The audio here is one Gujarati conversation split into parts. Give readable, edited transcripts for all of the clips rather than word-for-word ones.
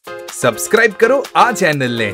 સબસ્ક્રાઇબ કરો આ ચેનલને.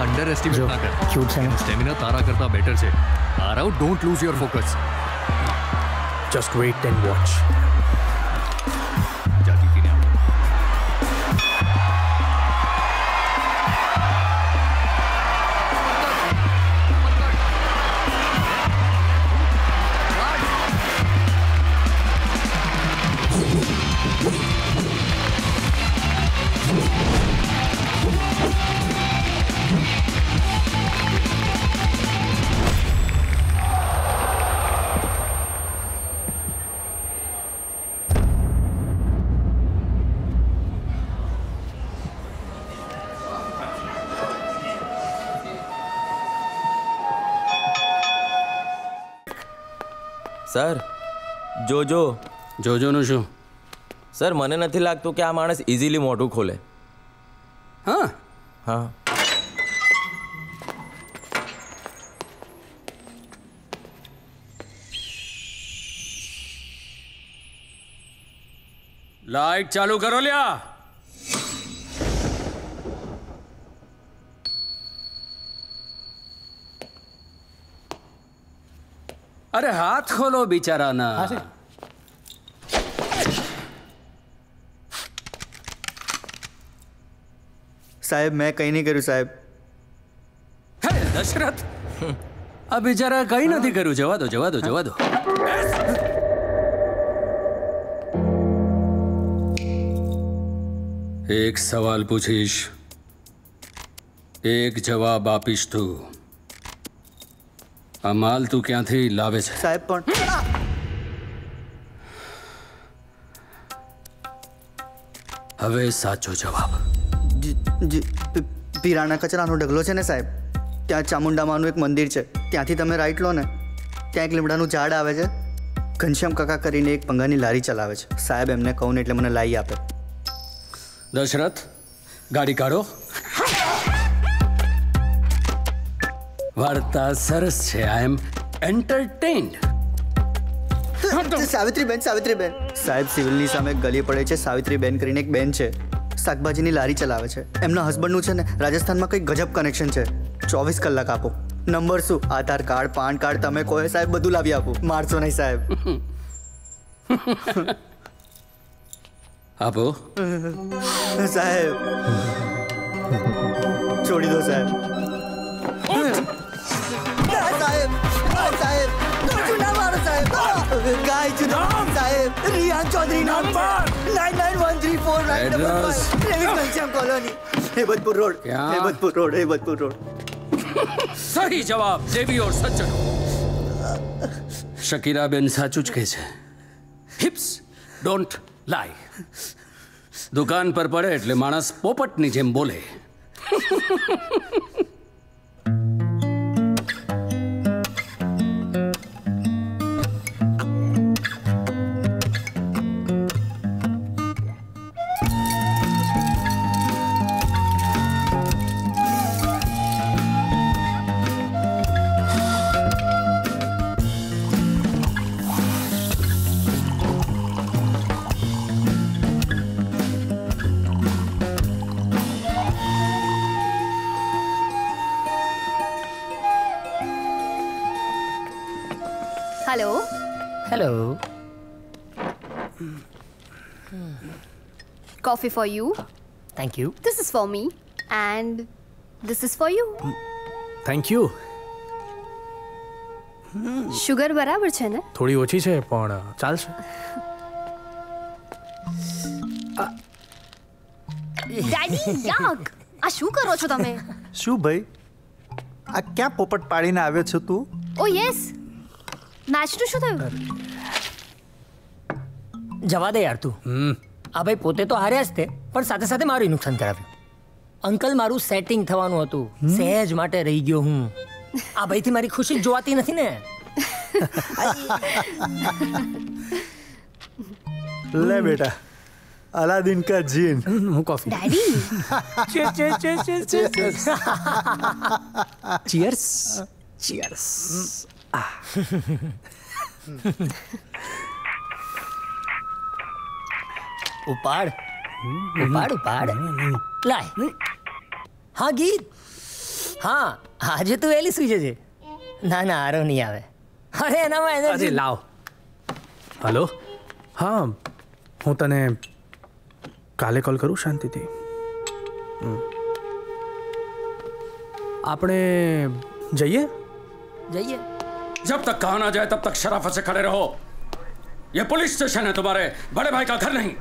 अंडर एस्टिमेट ना कर. क्यूट है. स्टेमिना तारा करता बेटर છે. Aarav, don't lose your focus. Just wait and watch. જાતી થઈને આવો. સર જોજોનું શું? સર મને નથી લાગતું કે આ માણસ ઇઝીલી મોઢું ખોલે. હા. લાઈટ ચાલુ કરો લ્યા. અરે હાથ ખોલો બિચારાના. સાહેબ મેં કંઈ નહીં કર્યું સાહેબ. હે દશરથ, આ બિચારા કંઈ નથી કર્યું. જવા દો. એક સવાલ પૂછીશ, એક જવાબ આપીશ તું. આ માલ તું ક્યાંથી લાવે છે? સાહેબ પણ હવે સાચો જવાબ. પીરાના કચરાનો ઢગલો છે ને સાહેબ, ત્યાં ચામુંડામાનું એક મંદિર છે, ત્યાંથી તમે રાઈટ લો ને, ત્યાં એક લીમડાનું ઝાડ આવે છે. ઘનશ્યામ કાકા કરીને એક પંગાની લારી ચલાવે છે સાહેબ. એમને કહું ને એટલે મને લાવી આપે. દશરથ, ગાડી કાઢો. વાર્તા સરસ છે. આઈ એમ એન્ટરટેન્ડ. સાવિત્રીબેન સાહેબ, સિવિલની સામે ગલી પડે છે. સાવિત્રીબેન કરીને એક બેન છે, શાકભાજીની લારી ચલાવે છે. એમના હસબન્ડનું છે ને રાજસ્થાનમાં કંઈક ગજબ કનેક્શન છે. 24 કલાક આપો. નંબર શું? આધાર કાર્ડ, પાન કાર્ડ, તમે કહો સાહેબ બધું લાવી આપું. મારશો નહીં સાહેબ. આપો. સાહેબ છોડી દો સાહેબ. સાહેબ ના મારો સાહેબ. ગાય ચુનાવ સાહેબ. રિયાન ચૌધરી નામ છે. 991349 ઘનશ્યામ કોલોની, હેબતપુર રોડ. સહી જવાબ દેવી ઓર સજ્જનો. શકીરાબેન સાચું જ કહે છે. હિપ્સ ડોન્ટ લાય. દુકાન પર પડે એટલે માણસ પોપટની જેમ બોલે. Hello. Coffee for you. Thank you. This is for me. And this is for you. Thank you. Sugar બરાબર છે ને? થોડી ઓછી છે પણ ચાલશે. ડેડી યાક, આ શું કરો છો તમે? શું ભાઈ, આ ક્યાં પોપટ પાડીને આવ્યો છો તું? ઓ યસ, મેચનું શું થયું? જવા દે યાર તું. આ ભાઈ પોતે તો હાર્યા જ તે, પણ સાથે સાથે મારું નુકસાન કરાવ્યું. અંકલ મારું સેટિંગ થવાનું હતું, સહેજ માટે રહી ગયો હું. આ ભાઈથી મારી ખુશી જોવાતી નથી ને. લે બેટા, અલાદીન કા જીન. હું કોફી. Daddy cheers. ચીયર્સ. ઉપાડ ઉપાડ ઉપાડ. લાય. હા ગીત. હા આજે તું વહેલી સુઈ જજે. ના ના આરો નહીં આવે. અરે એનામાં અરે એનર્જી. લાવ. હલો હા હું તને કાલે કોલ કરું શાંતિથી. આપણે જઈએ. જઈએ. जब तक कहा ना जाए तब तक शराफत से खड़े रहो. ये पुलिस स्टेशन है, तुम्हारे बड़े भाई का घर नहीं.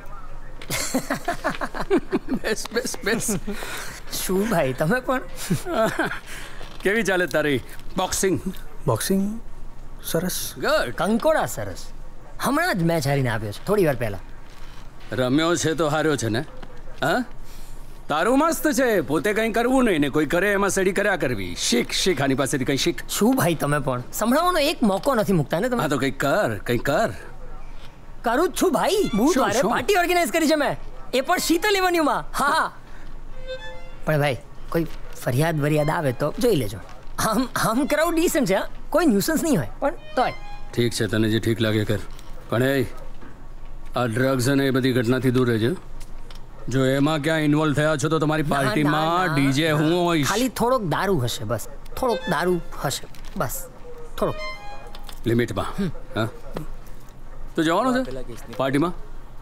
બેસ બેસ બેસ. શું ભાઈ તમે પણ કેવી ચાલે તારી બોક્સિંગ? બોક્સિંગ સરસ. ગુડ. કંકોડા સરસ. હમણાં જ મેચ હારીને આવ્યો છે થોડી વાર પહેલા. રમ્યો છે તો હાર્યો છે ને? હા તારું મસ્ત છે. પોતે કંઈ કરવું નહીં ને કોઈ કરે એમાં સડી કર્યા કરવી. શીખ શીખ આની પાસેથી કંઈ શીખ. શું ભાઈ તમે પણ સંભળાવવાનો એક મોકો નથી મૂકતા ને તમે. હા તો કંઈક કર કંઈક કર. કરું જ છું ભાઈ. બુધવારે શું? પાર્ટી ઓર્ગેનાઇઝ કરી છે મેં, એ પણ શીતલ એવન્યુમાં. હા પણ ભાઈ કોઈ ફરિયાદ વરિયાદ આવે તો જોઈ લેજો. આમ ક્રાઉડ ડિસન્ટ છે, હા? કોઈ ન્યુસન્સ નહીં હોય પણ તોય. ઠીક છે તને જે ઠીક લાગે કર. પણ એ આ ડ્રગ્સ અને એ બધી ઘટનાથી દૂર રહેજો. જો એમાં ક્યાં ઇન્વોલ્વ થયા છો તો તમારી ના, ના, પાર્ટીમાં ના. ડીજે હું હોઈશ. ખાલી થોડોક દારૂ હશે બસ. થોડોક દારૂ હશે બસ. થોડોક. લિમિટમાં. હા તો જવાનું છે પાર્ટીમાં?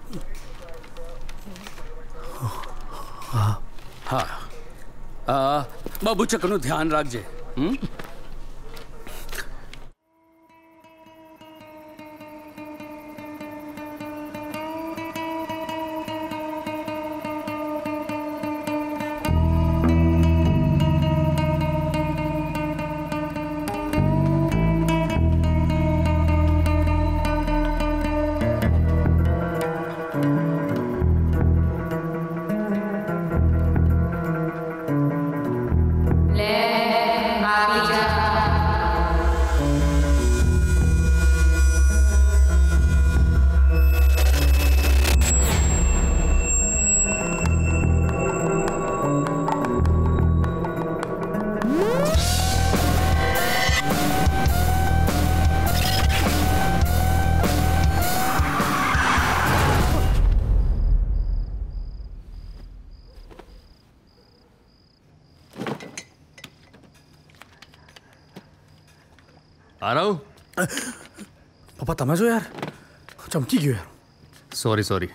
હા બાબુચકનું ધ્યાન રાખજે. આરવ પપ્પા તમે જો યાર ચમકી ગયો યાર. સોરી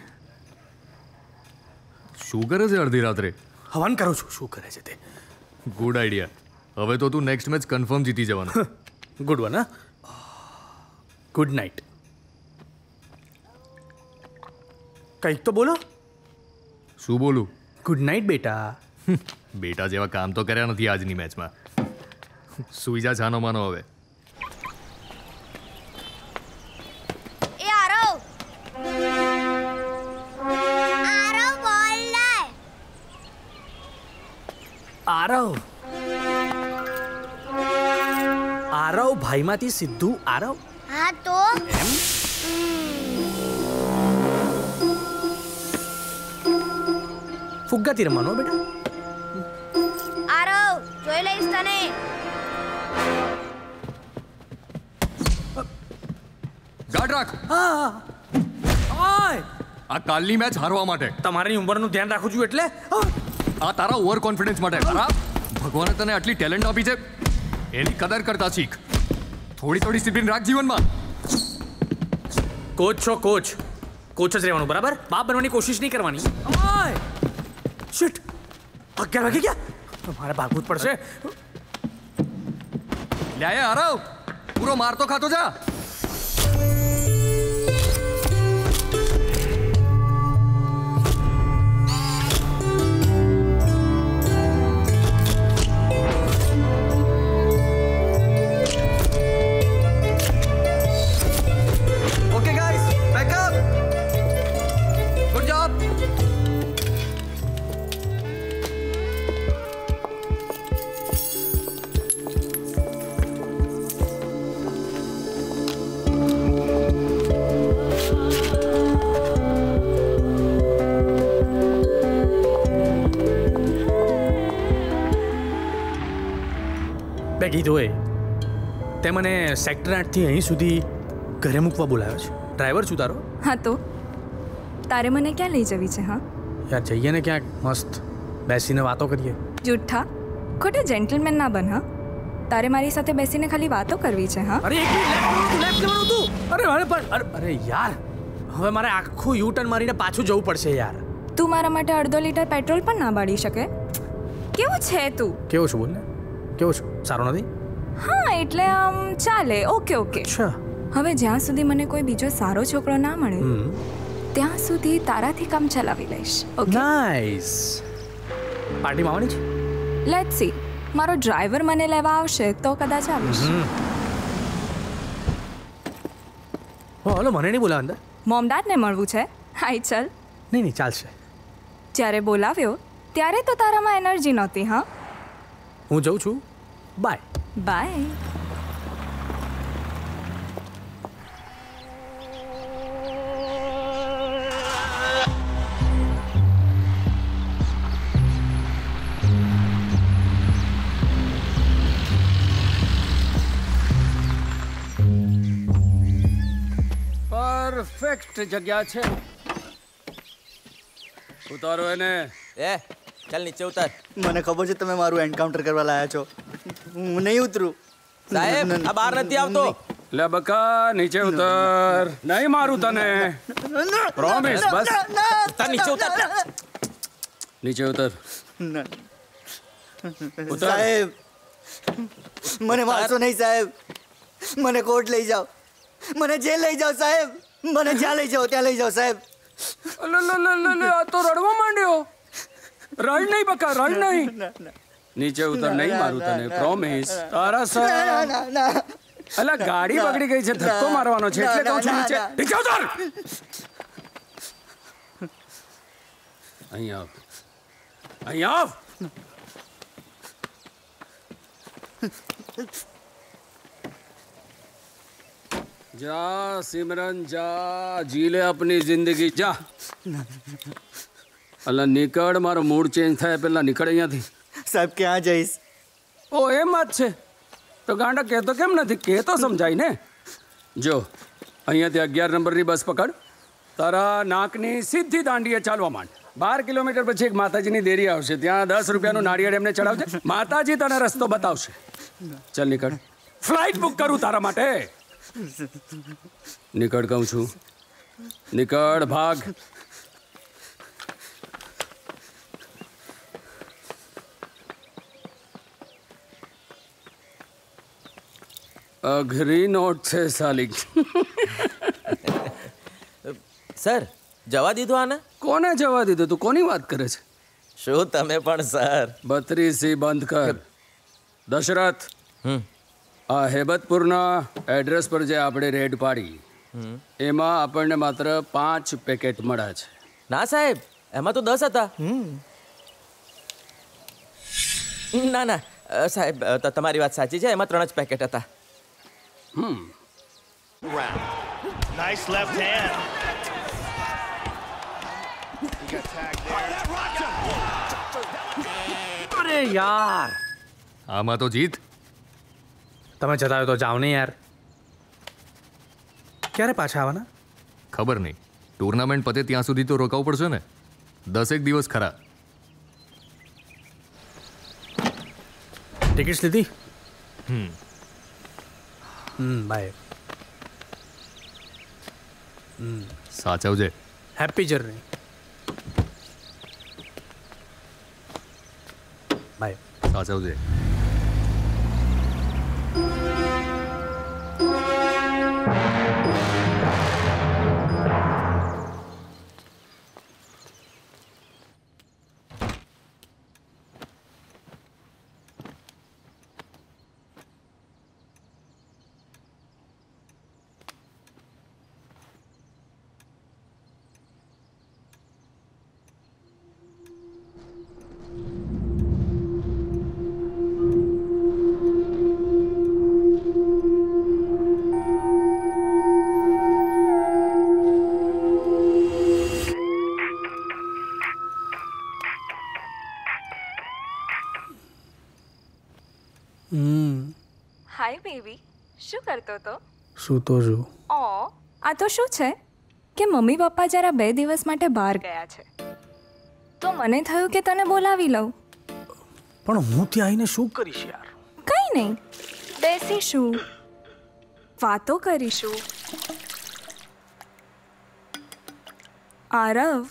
શું કરે છે અડધી રાત્રે? હવન કરું છું. શું કરે છે તે? Good idea. હવે તો તું નેક્સ્ટ મેચ કન્ફર્મ જીતી જવાનો. Good one. હા ગુડ નાઇટ. કંઈક તો બોલો. શું બોલું? ગુડ નાઇટ બેટા. બેટા જેવા કામ તો કર્યા નથી આજની મેચમાં. સુઈ જા છાનો માનો હવે. એ આરવ બોલ લાય. આરવ ભાઈમાંથી સીધું આરવ. હા તો ફુગ્ગાથી રમવાનો બેટા. આરવ જોઈ લઈશ તને. ગાઢ રાખ. આ કાલની મેચ હારવા માટે. તમારી ઉંમરનું ધ્યાન રાખું છું એટલે આ તારા ઓવર કોન્ફિડન્સ માટે. ભગવાને તને આટલી ટેલેન્ટ આપી છે, એની કદર કરતા શીખ. થોડી ડિસિપ્લિન રાખ જીવનમાં. કોચ છો કોચ જ રહેવાનું બરાબર. બાપ બનવાની કોશિશ નહીં કરવાની. શિટ 11 વાગી ગયા. મારે ભાગવું જ પડશે. લે આરવ પૂરો માર તો ખાતો જા. કીધું એ તે મને સેક્ટર 8થી અહીં સુધી ઘરે મૂકવા બોલાવ્યો છે. ડ્રાઈવર છું તારો. હા તો તારે મને ક્યાં લઈ જવી છે? હા યાર જઈએ ને ક્યાંક મસ્ત બેસીને વાતો કરીએ. જુઠ્ઠા ખોટા જેન્ટલમેન ના બન હા. તારે મારી સાથે બેસીને ખાલી વાતો કરવી છે હા. અરે એક લેફ્ટ લેવાનું તું. અરે અરે યાર, હવે મારે આખું યુ ટર્ન મારીને પાછું જવું પડશે યાર. તું મારા માટે અડધો લીટર પેટ્રોલ પણ ના બાળી શકે. કેવું છે તું? કેવું છું બોલ ને? કેવું છું? સારું નથી? હા એટલે આમ ચાલે. Okay okay. હવે જ્યાં સુધી મને કોઈ બીજો સારો છોકરો ના મળે ત્યાં સુધી તારાથી કામ ચલાવી લઈશ. Okay nice. પાર્ટીમાં આવવાની છે? Let's see. મારો ડ્રાઈવર મને લેવા આવશે તો કદાચ આવીશ. હલો, મને નહીં બોલાવ અંદર. મોમ ડેડને મળવું છે? હાય ચલ. નહીં ચાલશે. જ્યારે બોલાવ્યો ત્યારે તો તારામાં એનર્જી નહોતી. હા, હું જઉં છું. Bye bye. પરફેક્ટ જગ્યા છે. ઉતારો એને. ચાલ નીચે ઉતાર. મને ખબર છે તમે મારું એન્કાઉન્ટર કરવા લાયા છો. હું નહીં ઉતરું સાહેબ. આ બહાર નથી આવતો. લે બકા, નીચે ઉતર. નહીં મારું તને. પ્રોમિસ. બસ નીચે ઉતાર. નીચે ઉતર. સાહેબ મને મારશો નહીં સાહેબ. મને કોર્ટ લઈ જાઓ, મને જેલ લઈ જાઓ સાહેબ. મને જ્યાં લઈ જાઓ ત્યાં લઈ જાઓ સાહેબ. આ તો રડવા માંડ્યો. રડ નહીં બકા, રડ નહીં. નીચે ઉતર. નહીં મારું તને. પ્રોમિસ. તારા સર અલા ગાડી બગડી ગઈ છે, ધક્કો મારવાનો છે એટલે કહું છું નીચે. નીચે ઉતર. અહીં આવ. અહીં આવ. જા સિમરન જા, જી લે अपनी जिंदगी. જા. અલા નીકળ. મારો મૂડ ચેન્જ થાય પહેલા નીકળ અહીંયાથી. સાહેબ ક્યાં જઈશ? ઓ એમ વાત છે તો ગાંડા કહેતો કેમ નથી? કહેતો સમજાય ને. જો અહીંયાથી 11 નંબરની બસ પકડ. તારા નાકની સીધી દાંડીએ ચાલવા માંડ. 12 કિલોમીટર પછી એક માતાજીની દેરી આવશે, ત્યાં 10 રૂપિયાનું નાળિયેર એમને ચડાવજે. માતાજી તને રસ્તો બતાવશે. ચાલ નીકળ. ફ્લાઇટ બુક કરું તારા માટે. નીકળ કહું છું. નીકળ. ભાગ. અઘરી નોટ છે સાલી. સર જવા દીધું આને? કોને જવા દીધું? તું કોની વાત કરે છે? શું તમે પણ સર? 32 બંધ કર. દશરથ, આ હેબતપુરના એડ્રેસ પર જે આપણે રેડ પાડી એમાં આપણને માત્ર 5 પેકેટ મળ્યા છે. ના સાહેબ, એમાં તો 10 હતા. ના ના સાહેબ, તમારી વાત સાચી છે, એમાં 3 જ પેકેટ હતા. Nice left hand. અરે યાર, આમાં તો જીત. તમે જતા હોય તો જાઓ ને યાર. ક્યારે પાછા આવવાના? ખબર નહીં. ટુર્નામેન્ટ પતે ત્યાં સુધી તો રોકાવું પડશે ને. 10 દિવસ ખરા. ટિકિટ્સ લીધી? બાય. સાચવજે. Happy journey. બાય. સાચવજે. હાય બેબી, શું કરતો તો? સૂતો છું. ઓ, આ તો શું છે કે મમ્મી પપ્પા જરા 2 દિવસ માટે બહાર ગયા છે, તો મને થયું કે તને બોલાવી લઉં. પણ હું ત્યાં આવીને શું કરીશ યાર? કઈ નહીં, બેસીશું, વાતો કરીશું. આરવ,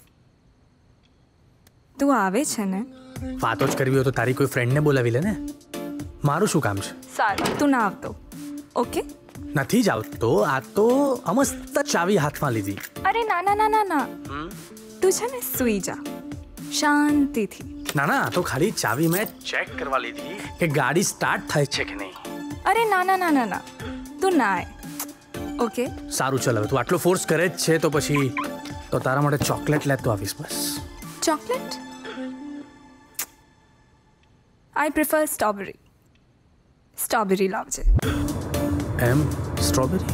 તું આવે છે ને? વાતો જ કરવી હોય તો તારી કોઈ ફ્રેન્ડને બોલાવી લે ને. મારું શું કામ છે? સારું, તું ના આવતો. ઓકે? નથી જ આવતો. આ તો મસ્ત ચાવી હાથમાં લીધી. અરે ના ના ના ના ના, તું છે ને સૂઈ જા શાંતિથી. ના ના, તો ખાલી ચાવી મેં ચેક કરવા લીધી કે ગાડી સ્ટાર્ટ થાય છે કે નહીં. અરે ના ના ના ના ના, તું ના આય. ઓકે? સારું, ચાલ હવે તું આટલો ફોર્સ કરે જ છે તો પછી તો તારા માટે ચોકલેટ લેતો આવીશ બસ. Chocolate? I prefer strawberry. Strawberry લાવજે. એમ? સ્ટ્રોબેરી?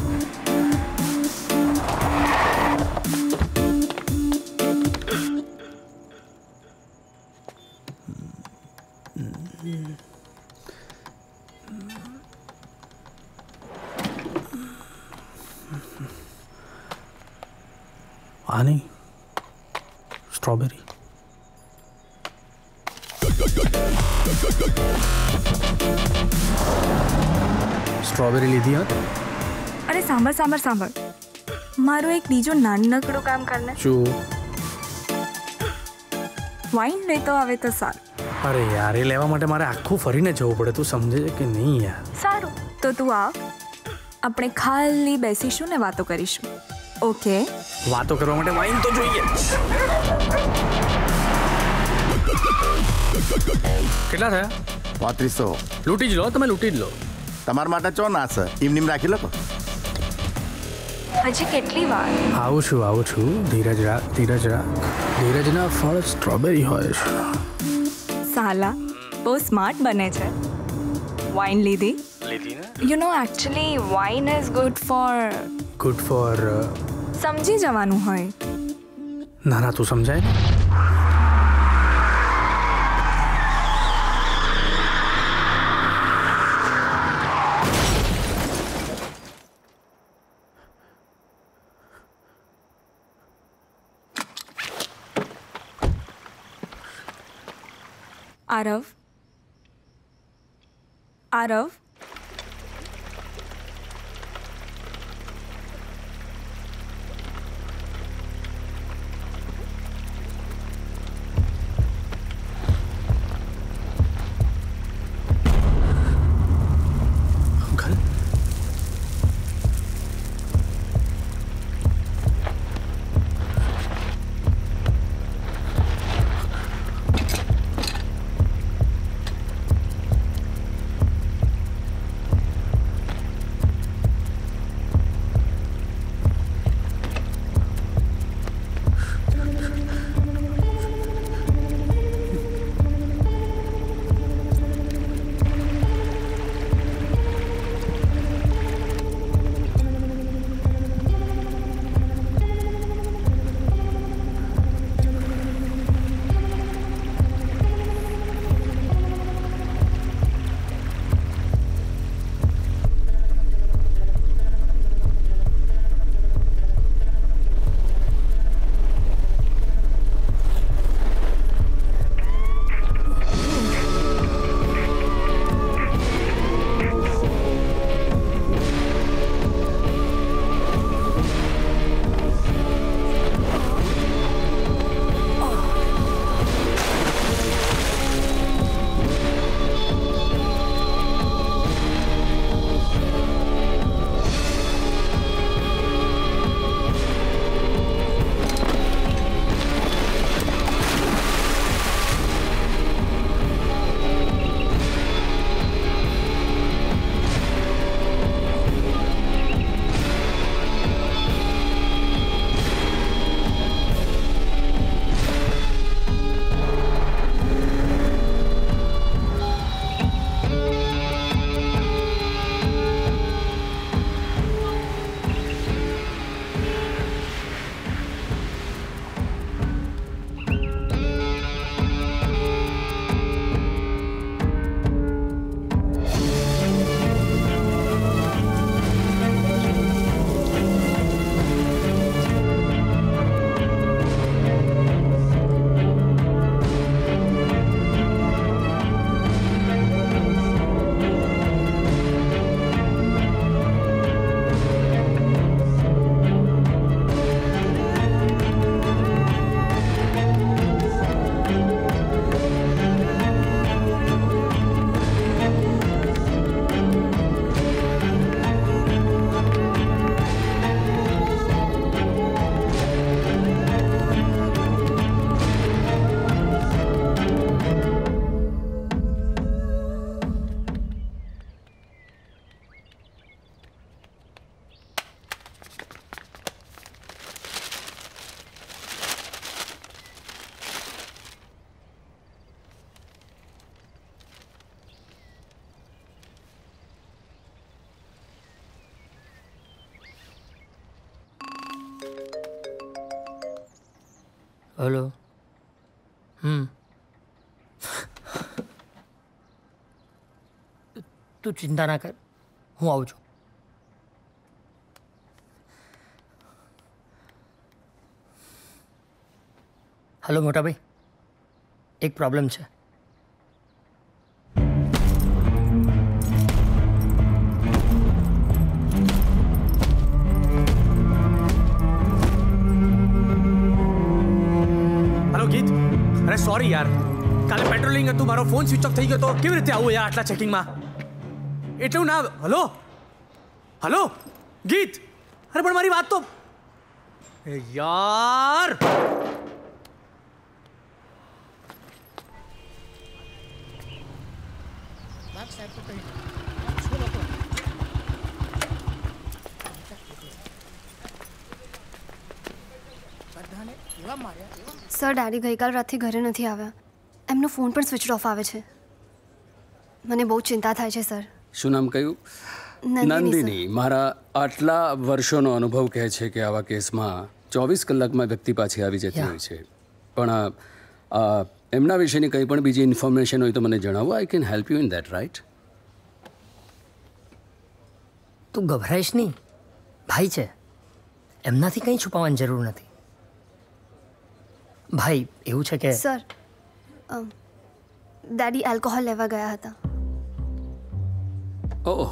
આ નહીં, સ્ટ્રોબેરી. સ્ટ્રોબેરી લીધી હોત. અરે સાંભળ સાંભળ સાંભળ, મારું એક બીજું નાનકડું કામ કરને. શું? વાઇન લેતો આવે તો સારું. અરે યાર, એ લેવા માટે મારે આખું ફરીને જવું પડે. તું સમજે છે કે નહીં યાર? સારું, તો તું આવ, આપણે ખાલી બેસીશું ને વાતો કરીશું. ઓકે? વાતો કરવા માટે વાઇન તો જોઈએ. કેટલા થયા? 3500. લૂંટી જ લો તમે, લૂંટી જ લો. તમારા માટે ચો ના સર, ઇવનિંગ રાખી લો. હજી કેટલી વાર? આવું છું. ધીરજ રાખ, ધીરજ રાખ. ધીરજના ફળ સ્ટ્રોબેરી હોય છે. સાલા બહુ સ્માર્ટ બને છે. વાઇન લીધી ને? You know actually wine is good for સમજી જવાનું હોય. ના ના, તું સમજાય ને. આરવ, આરવ, હેલો તું ચિંતા ના કર, હું આવું છું. હલો મોટાભાઈ, એક પ્રોબ્લેમ છે. હેલો ગીત, અરે સોરી યાર, કાલે પેટ્રોલિંગ હતું, મારો ફોન સ્વિચ ઓફ થઈ ગયો તો કેવી રીતે આવું યાર આટલા ચેકિંગમાં? એટલું ના. હલો હલો ગીત, અરે પણ મારી વાત તો યાર. સર, ડેડી ગઈકાલ રાતથી ઘરે નથી આવ્યા. એમનો ફોન પણ સ્વિચ ઓફ આવે છે. મને બહુ ચિંતા થાય છે સર. શું નામ કહ્યું? નંદિની. મારા આટલા વર્ષોનો અનુભવ કહે છે કે આવા કેસમાં 24 કલાકમાં વ્યક્તિ પાછી આવી જતી હોય છે. પણ એમના વિશેની કંઈ પણ બીજી ઇન્ફોર્મેશન હોય તો મને જણાવો. I can help you in that, right? તું ગભરાઈશ નહીં, ભાઈ છે, એમનાથી કંઈ છુપાવવાની જરૂર નથી. ભાઈ એવું છે કે સર, ડેડી આલ્કોહોલ લેવા ગયા હતા. ઓહ,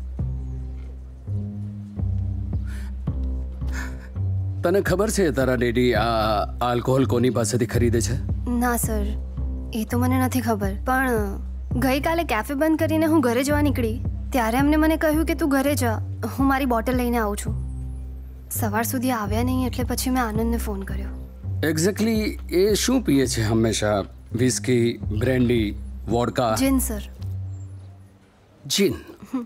તને ખબર છે તારા ડેડી આ આલ્કોહોલ કોની પાસેથી ખરીદે છે? ના સર, એ તો મને નથી ખબર. પણ ગઈકાલે કેફે બંધ કરીને હું ઘરે જવા નીકળી ત્યારે એમને મને કહ્યું કે તું ઘરે જા, હું મારી બોટલ લઈને આવું છું. સવાર સુધી આવ્યા નહીં એટલે પછી મેં આનંદને ફોન કર્યો. એક્ઝેક્ટલી એ શું પીએ છે હંમેશા? Whisky, brandy, vodka? Gin sir. Gin?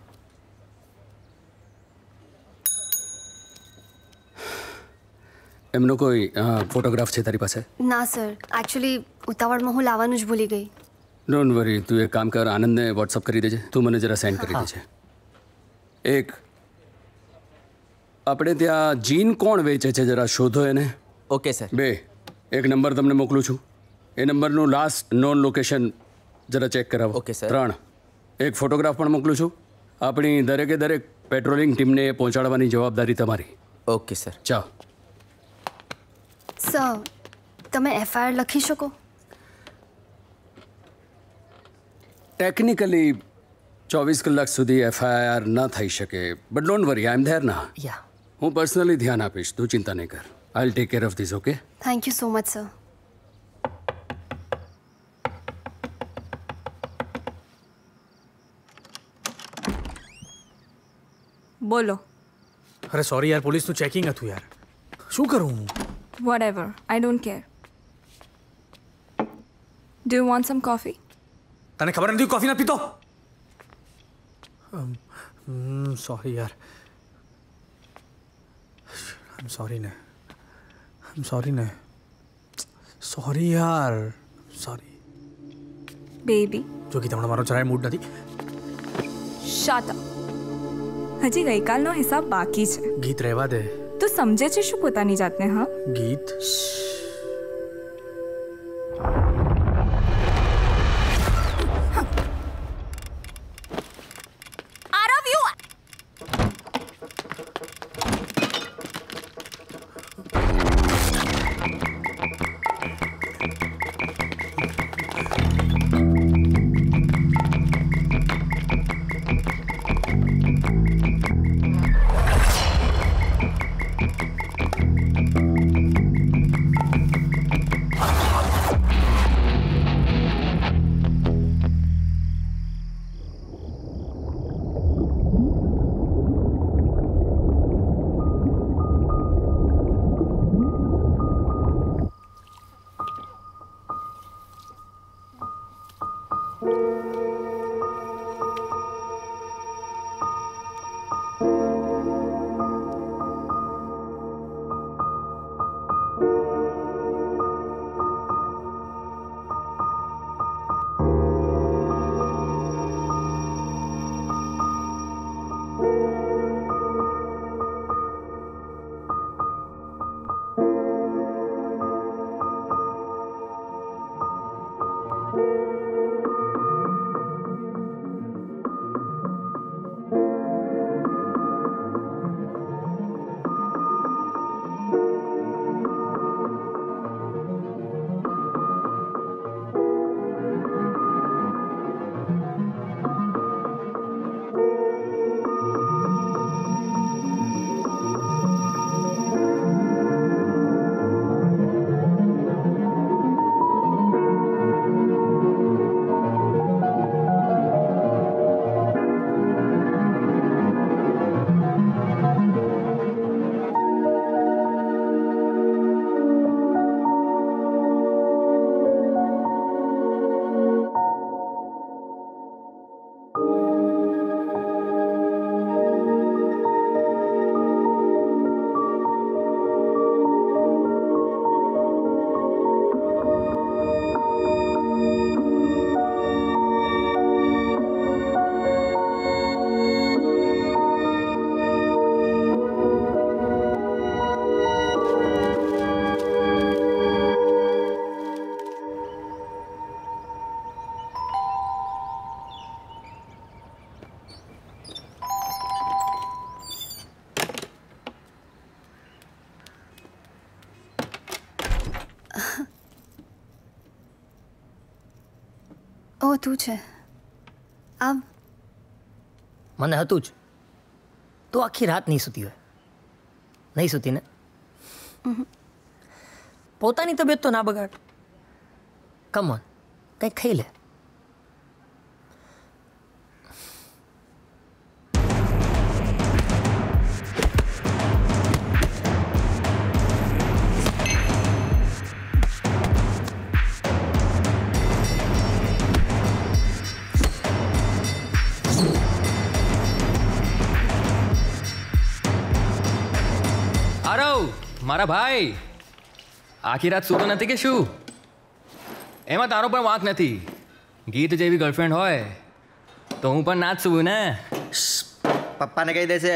એમનો કોઈ ફોટોગ્રાફ છે તારી પાસે? ના સર, એકચ્યુઅલી ઉતાવળમાં હું લાવવાનું જ ભૂલી ગઈ. ડોન્ટ વરી, તું એક કામ કર, આનંદને વોટ્સઅપ કરી દેજે. તું મને જરા સેન્ડ કરી દેજે. એક આપણે ત્યાં જીન કોણ વેચે છે જરા શોધો એને. Okay sir. 2, એક નંબર તમને મોકલું છું, એ નંબરનું લાસ્ટ નોન લોકેશન જરા ચેક કરાવો. Okay sir. 3, એક ફોટોગ્રાફ પણ મોકલું છું. આપણી દરેકે દરેક પેટ્રોલિંગ ટીમને પહોંચાડવાની જવાબદારી તમારી. Okay sir. ચાલો. સર, તમે એફઆઈઆર લખી શકો? ટેકનિકલી 24 કલાક સુધી એફઆઈઆર ન થઈ શકે, but don't worry, I am there ના. યા, હું પર્સનલી ધ્યાન આપીશ, તું ચિંતા નહીં કર. I will take care of this. Okay? Thank you so much sir. બોલો. અરે સોરી યાર, પોલીસનું ચેકિંગ હતું યાર. શું કરું હું? Whatever, I don't care. Do you want some coffee? તને ખબર નથી કોફી ના પીતો? સોરી યાર. I'm sorry ને. સોરી યાર, સોરી. Baby. જો કે તમને મારો જરાય મૂડ નથી. Shut up. હજી ગઈકાલનો હિસાબ બાકી છે. ગીત રહેવા દે. તું સમજે છે શું પોતાની જાતને? હા ગીત. ઓ તું છે આવ. મને હતું જ. તો આખી રાત નહીં સૂતી હોય. નહીં સૂતી ને? પોતાની તબિયત તો ના બગાડ. કમ ઓન, કંઈક ખાઈ લે. મારા ભાઈ આખી રાત સૂતો નથી કે શું? એમાં તારો પણ વાંક નથી. ગીત જેવી ગર્લફ્રેન્ડ હોય તો હું પણ ના જ સૂવું ને. પપ્પાને કહી દેશે.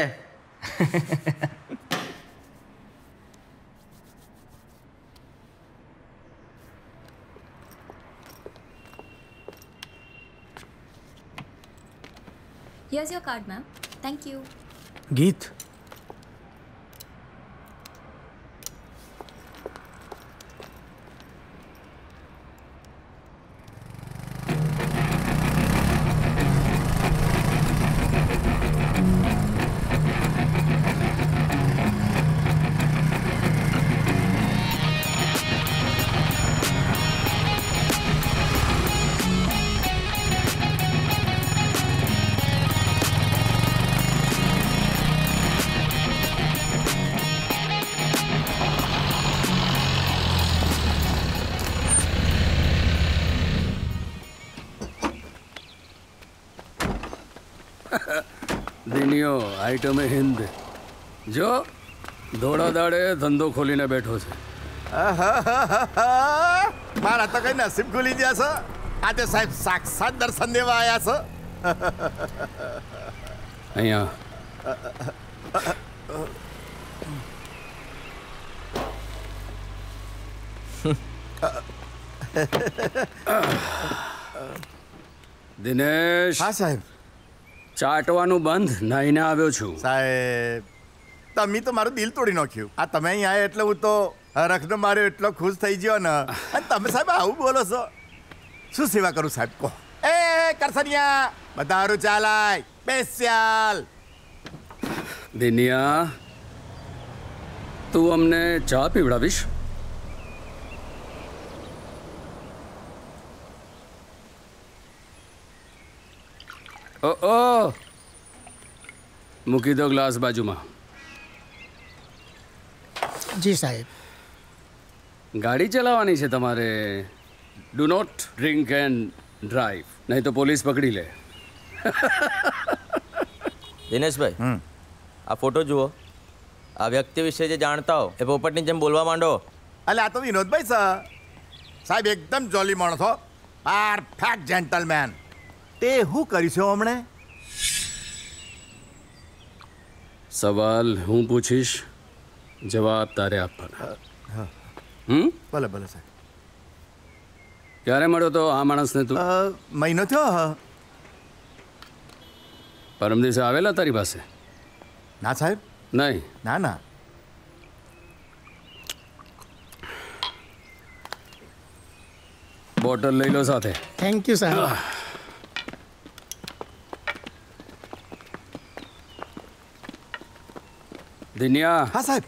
Here's your card, ma'am. Thank you. ગીત દિનિયો આઈટમ હિન્દ જો દોડા દાડે ધંધો ખોલીને બેઠો છે. મારા તો કઈ નસીબ ખુલી ગયા છે. આજે સાહેબ સાક્ષાત દર્શન દેવા આવ્યા છે. અહીંયા દિનેશ. હા સાહેબ. ચાટવાનું બંધ, નાઈને આવ્યો છું. સાહેબ તમે તો મારું દિલ તોડી નાખ્યું. આ તમે અહીં આવ્યા એટલે હું તો હરખનો માર્યો એટલો ખુશ થઈ ગયો ને. અને તમે સાહેબ આવું બોલો છો. શું સેવા કરું સાહેબ કહો? એ કરસનિયા બધા હારું ચાલાય સ્પેશિયલ. દિનિયા તું અમને ચા પીવડાવીશ? ઓ મૂકી દો ગ્લાસ બાજુમાં. જી સાહેબ. ગાડી ચલાવવાની છે તમારે. Do not drink and drive, નહીં તો પોલીસ પકડી લે. દિનેશભાઈ આ ફોટો જુઓ. આ વ્યક્તિ વિશે જે જાણતા હો એ પોપટની જેમ બોલવા માંડો. અલે આ તો વિનોદભાઈ છે સાહેબ. એકદમ જોલી માણસો, પરફેક્ટ જેન્ટલમેન. તે શું કરીશું હમણે? સવાલ હું પૂછીશ, જવાબ તારે આપવાના. ભલે ભલે સાહેબ. ક્યારે મળ્યો તો આ માણસને તું? મહિનો થયો. પરમ દિવસે આવેલા તારી પાસે? ના સાહેબ. નહીં? ના ના. બોટલ લઈ લો સાથે. થેન્ક યુ સાહેબ. દિનિયા. હા સાહેબ.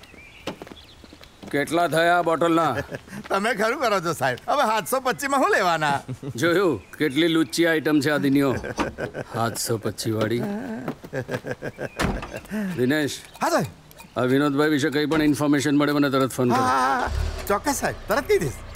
કેટલા થયા બોટલના? તમે ખરું કરો છો સાહેબ. હવે 725 માં શું લેવાના? જોયું કેટલી લુચ્ચી આઈટમ છે આ દિનિયો. 725 વાળી. દિનેશ. હા સાહેબ. આ વિનોદભાઈ વિશે કંઈ પણ ઇન્ફોર્મેશન મળે મને તરત ફોન કરો. ચોક્કસ સાહેબ, તરત કહી દઈશ.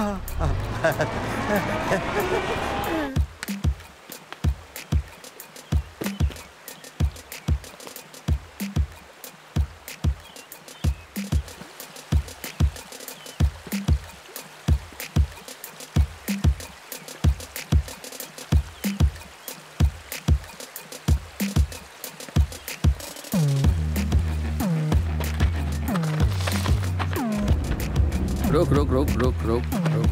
રોક રોક રોક રોક રોક રોક.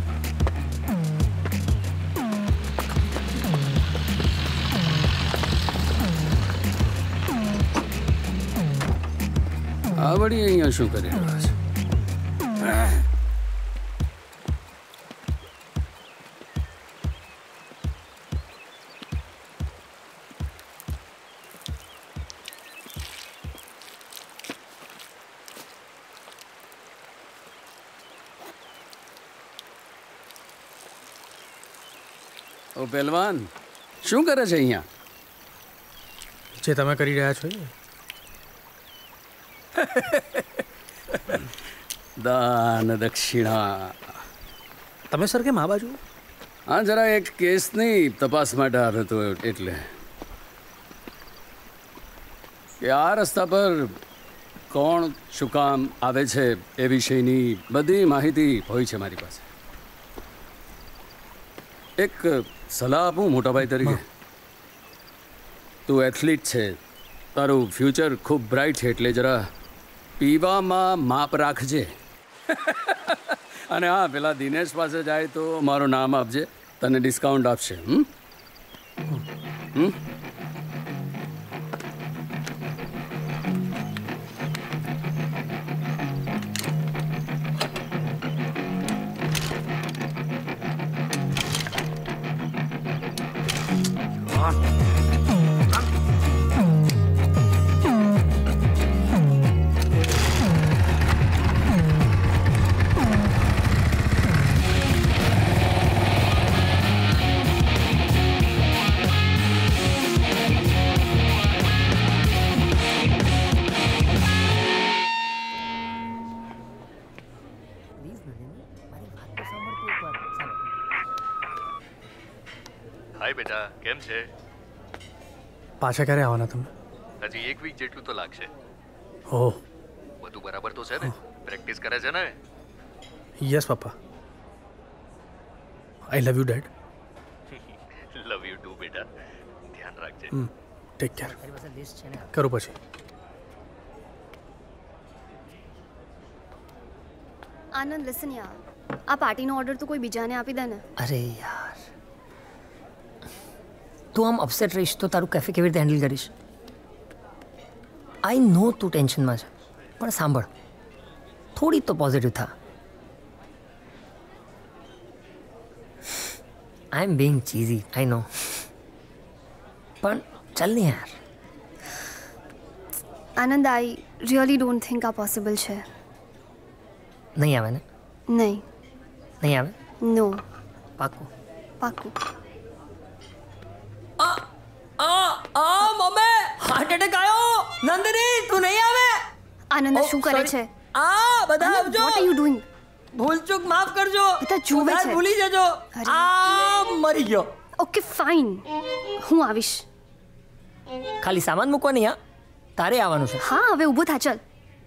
આ વળી અહીંયા શું કરી રહ્યા છે? ઓ પહેલવાન શું કરે છે અહીંયા? જે તમે કરી રહ્યા છો દાન દક્ષિણા. તમે સર કેમ આ બાજુ? હા, જરા એક કેસની તપાસ માટે આવ્યો હતો એટલે કે આ રસ્તા પર કોણ શું કામ આવે છે એ વિષયની બધી માહિતી હોય છે મારી પાસે. એક સલાહ આપું મોટાભાઈ તરીકે, તું એથ્લીટ છે, તારું ફ્યુચર ખૂબ બ્રાઇટ છે, એટલે જરા પીવામાં માપ રાખજે. અને હા, પેલા દિનેશ પાસે જાય તો મારું નામ આપજે, તને ડિસ્કાઉન્ટ આપશે. હાય બેટા, કેમ છે? પાછા ક્યારે આવવાના તમે? હજી એક વીક જેટલું તો લાગશે. ઓહ, બધું બરાબર તો છે ને? પ્રેક્ટિસ કરે છે ને? યસ પપ્પા. I love you dad. Love you too બેટા. ધ્યાન રાખજે. Take care. કરું પછી. આનંદ લિસન યાર, આ પાર્ટીનો ઓર્ડર તો કોઈ બીજાને આપી દે ને. અરે યાર, તું આમ અપસેટ રહીશ તો તારું કેફે કેવી રીતે હેન્ડલ કરીશ? આઈ નો તું ટેન્શનમાં છે, પણ સાંભળ, થોડી તો પોઝિટિવ થા. આઈ એમ બીંગ ચીઝી, આઈ નો, પણ ચાલ ને યાર. Anand, I really don't think આ પોસિબલ છે. નહીં આવે ને? નહીં. નહીં આવે? નો. પાક્કું? પાક્કું. મમ્મી, હાર્ટ એટેક આવ્યો. નંદની, તું નહીં આવે? આનંદ શું કરે છે? બધા આવજો. What are you doing? ભૂલચૂક માફ કરજો. બધા જુએ છે. ભૂલી જજો. મરી ગયો. ઓકે ફાઇન, હું આવીશ. ખાલી સામાન મૂકવાની. હા, તારે આવવાનું છે. હા, હવે ઊભો થા, ચાલ.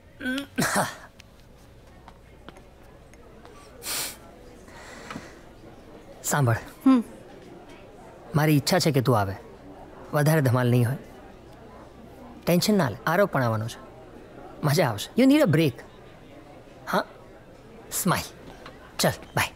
સાંભળ, મારી ઈચ્છા છે કે તું આવે. વધારે ધમાલ નહીં હોય. ટેન્શન ના લે, આરોપ પણ આવવાનો છે. મજા આવશે. You need a break. હા, સ્માઇલ. ચલ બાય.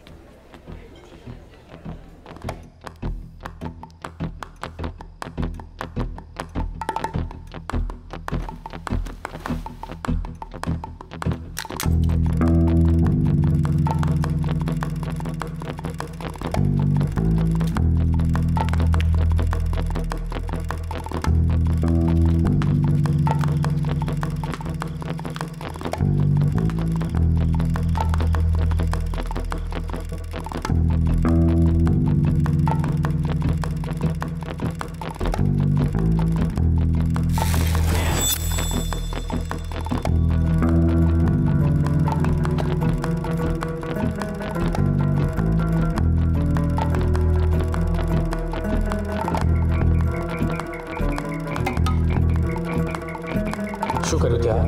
શું કર્યું ત્યાં?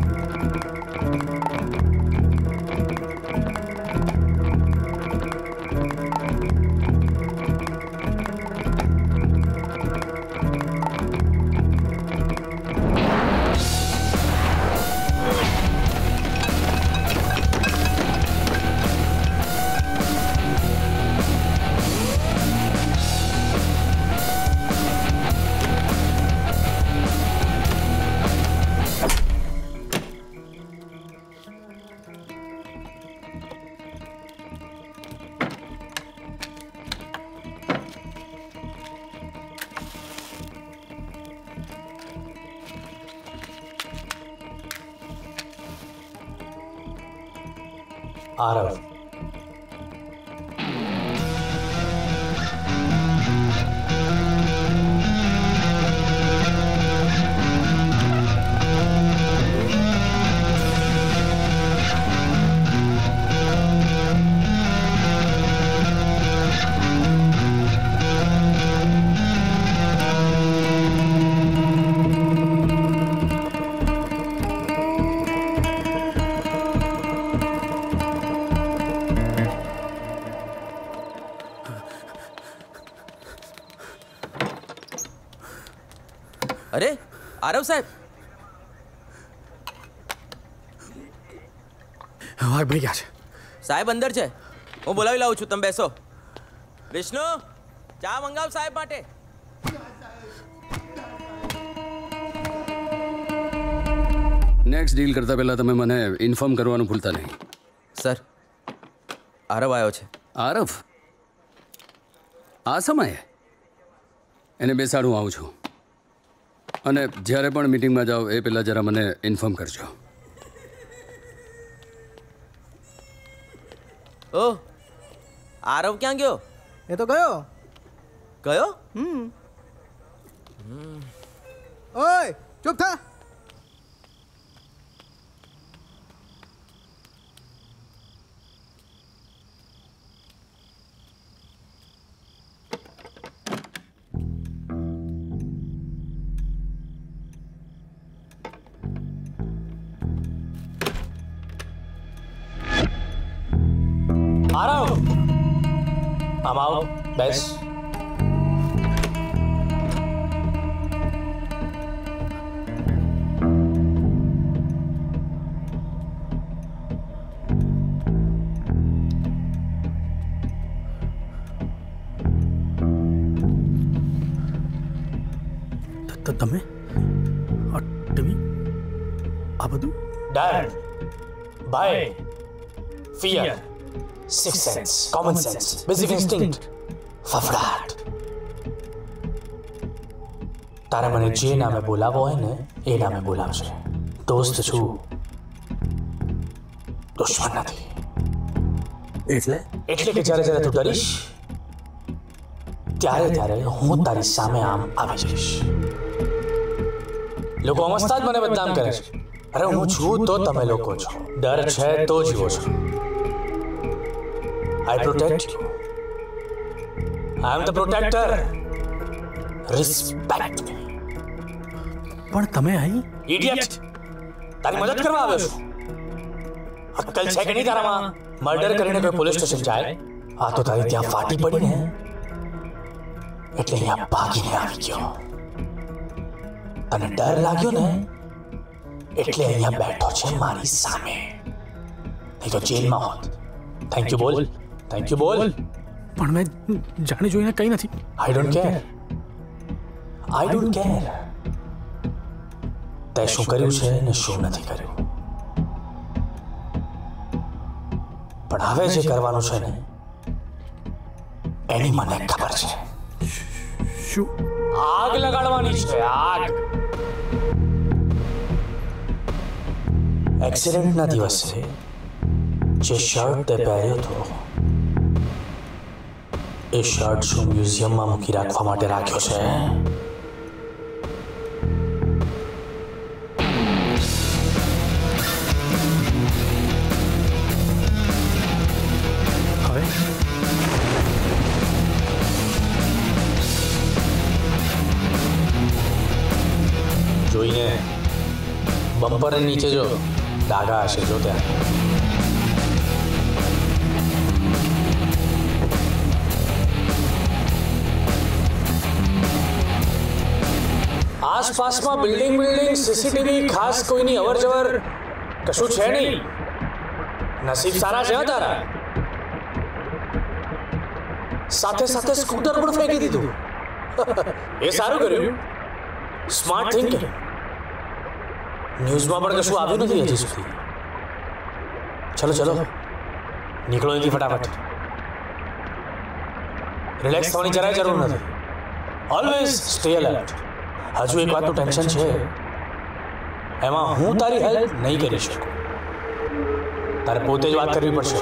આરવ. અરે આરવ સાહેબ, ભાઈ ક્યાં છે? સાહેબ અંદર છે, હું બોલાવી લાવું છું, તમે બેસો. વિષ્ણુ, ચા મંગાવ સાહેબ માટે. નેક્સ્ટ ડીલ કરતા પહેલા તમે મને ઇન્ફોર્મ કરવાનું ભૂલતા નહીં. સર, આરવ આવ્યો છે. આરવ? આ સમયે? એને બેસાડું આવું છું. અને જ્યારે પણ મીટિંગમાં જાઓ એ પહેલાં જરા મને ઇન્ફોર્મ કરજો. ઓહ, આરવ ક્યાં ગયો? એ તો ગયો. ગયો? ઓય ચૂપ થા. આરવ, આમ આવો, બેસ. તમે આ બધું? ડર, ભય, fear, six sense, common sense, basic instinct, ફફડાટ. તારે મને જે નામે બોલાવો હોય ને એ નામે બોલાવશે. દોસ્ત છું, દુશ્મન નથી. એટલે કે જ્યારે જ્યારે તું ડરીશ ત્યારે હું તારી સામે આમ આવી જઈશ. લોકો અમસ્તા જ મને બદનામ કરે છે. અરે હું છું તો તમે લોકો છો. ડર છે તો જીવો છો. I protect you. I am the protector. Respect me. પણ તમે અહીં? Idiot. તારી મદદ કરવા આવ્યો છું. અક્કલ છે કે નહીં તારામાં? મર્ડર કરીને કોઈ પોલીસ સ્ટેશન જાય? આ તો તારી ત્યાં ફાટી પડી ને એટલે અહીંયા ભાગીને આવી ગયો. તને ડર લાગ્યો ને એટલે અહીંયા બેઠો છે મારી સામે. નહીં તો જેલમાં હોત. થેન્ક યુ બોલ. થેન્ક યુ બોલ. પણ મેં જાણી જોઈને કંઈ નથી. I don't care. I don't care. તે શું કર્યું છે ને શું નથી કર્યું. પણ હવે જે કરવાનું છે ને એની મને ખબર છે. શું? આગ લગાડવાની છે. આગ. એક્સિડન્ટના દિવસે જે શર્ટ તે પહેર્યો હતો એ શર્ટ શું મ્યુઝિયમમાં મૂકી રાખવા માટે રાખ્યો છે? હવે જોઈને બમ્પર નીચે જો ડાઘા હશે. જો ત્યાં આસપાસમાં બિલ્ડિંગ સીસીટીવી ખાસ કોઈની અવર જવર કશું છે નહીં. નસીબ સારા છે તારા. સાથે સાથે સ્કૂટર પણ ફેંકી દીધું. એ સારું કર્યું. Smart thinking. ન્યૂઝમાં પણ કશું આવ્યું નથી હજી સુધી. ચલો નીકળો અહીંથી ફટાફટ. રિલેક્સ થવાની જરાય જરૂર નથી. Always stay alert. હજુ એક વાતનું ટેન્શન છે, એમાં હું તારી હેલ્પ નહીં કરી શકું. તારે પોતે જ વાત કરવી પડશે.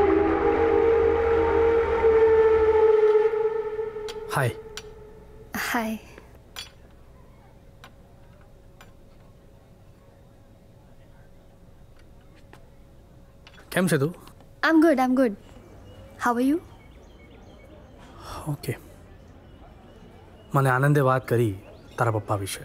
હાય. હાય. કેમ છે તું? આમ good. How are you? Okay. મને આનંદે વાત કરી તારા પપ્પા વિશે.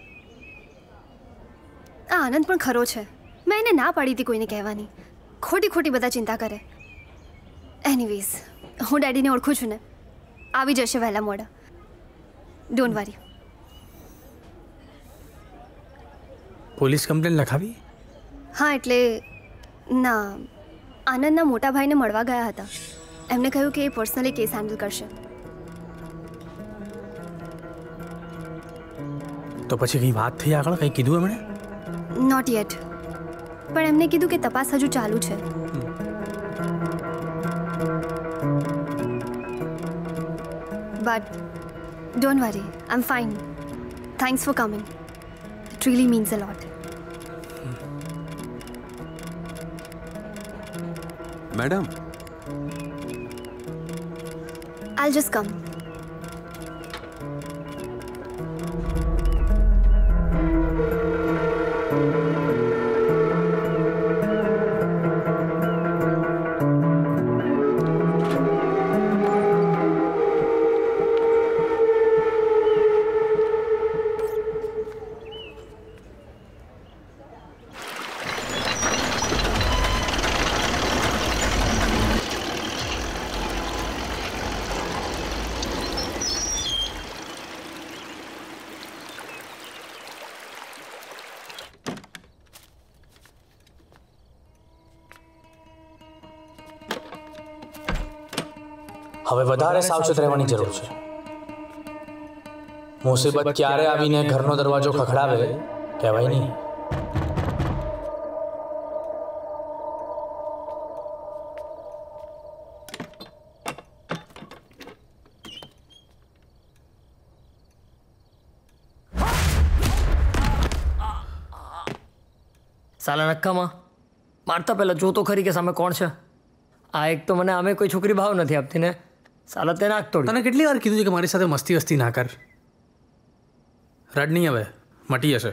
આ આનંદ પણ ખરો છે. મેં એને ના પાડી હતી કોઈને કહેવાની. ખોટી બધા ચિંતા કરે. એનીવેઝ, હું ડેડીને ઓળખું છું ને. આવી જશે વહેલા મોડા. Don't worry. પોલીસ કમ્પ્લેન લખાવી? હા એટલે ના, આનંદના મોટા ભાઈને મળવા ગયા હતા. એમને કહ્યું કે એ પર્સનલી કેસ હેન્ડલ કરશે. તો પછી કંઈ વાત થઈ આગળ? કંઈ કીધું એમણે? નોટ યેટ, પણ એમને કીધું કે તપાસ હજુ ચાલુ છે. But don't worry, I am fine. Thanks for coming. It really means a lot. Madam, I'll just come. હવે વધારે સાવચેત રહેવાની જરૂર છે. મુસીબત ક્યારે આવીને ઘરનો દરવાજો ખખડાવે કહેવાય નહીં. સાલા નક્કામાં મારતા પહેલાં જોતો ખરી કે સામે કોણ છે. આ એક તો મને આમે કોઈ છોકરી ભાવ નથી આપતી ને સાલા તે નાક તોડી. તને કેટલી વાર કીધું છે કે મારી સાથે મસ્તી વસ્તી ના કર? રડ નહીં, હવે મટી જશે.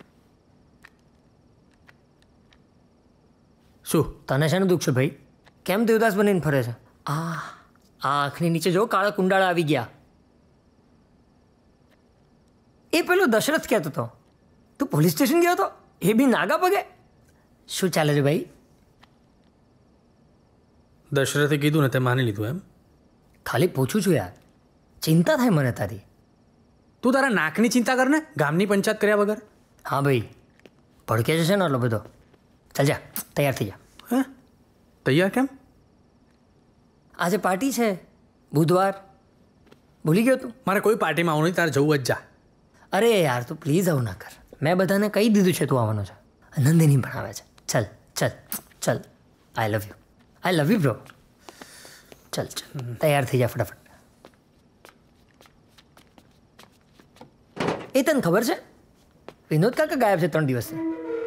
શું તને શેનું દુઃખ છે ભાઈ? કેમ દેવદાસ બનીને ફરે છે? આ આંખની નીચે જો કાળા કુંડાળા આવી ગયા. એ પેલો દશરથ કહેતો હતો તું પોલીસ સ્ટેશન ગયો હતો, એ બી નાગા પગે. શું ચાલે છે ભાઈ? દશરથે કીધું ને તે માની લીધું એમ? ખાલી પૂછું છું યાર, ચિંતા થાય મને તારી. તું તારા નાકની ચિંતા કર ને, ગામની પંચાયત કર્યા વગર. હા ભાઈ, ભડકે જશે ને એટલો બધો. ચાલ જા, તૈયાર થઈ જા. હે તૈયાર કેમ? આજે પાર્ટી છે બુધવાર, ભૂલી ગયો તું? મારે કોઈ પાર્ટીમાં આવવાનું નહીં, તારે જવું જ જા. અરે યાર તું પ્લીઝ આવું ના કર. મેં બધાને કહી દીધું છે તું આવવાનો છે. નંદિની પણ આવે છે. ચલ ચલ ચલ, I love you, I love you bro. ચલ ચલ તૈયાર થઈ જા ફટાફટ. એ તને ખબર છે વિનોદ કાકા ગાયબ છે 3 દિવસથી?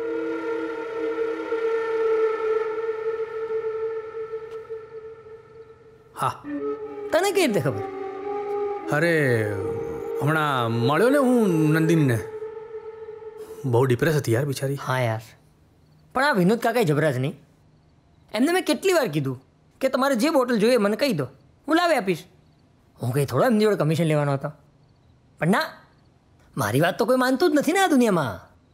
હા. તને કઈ રીતે ખબર? અરે હમણાં મળ્યો ને હું નંદિનીને, બહુ ડિપ્રેસ હતી યાર બિચારી. હા યાર, પણ આ વિનોદ કાકાએ જબરા જ નહીં. એમને મેં કેટલી વાર કીધું કે તમારે જે બોટલ જોઈએ મને કહી દો, હું લાવી આપીશ. હું કંઈ થોડો એમની જોડે કમિશન લેવાનો હતો. પણ ના, મારી વાત તો કોઈ માનતું જ નથી ને આ દુનિયામાં.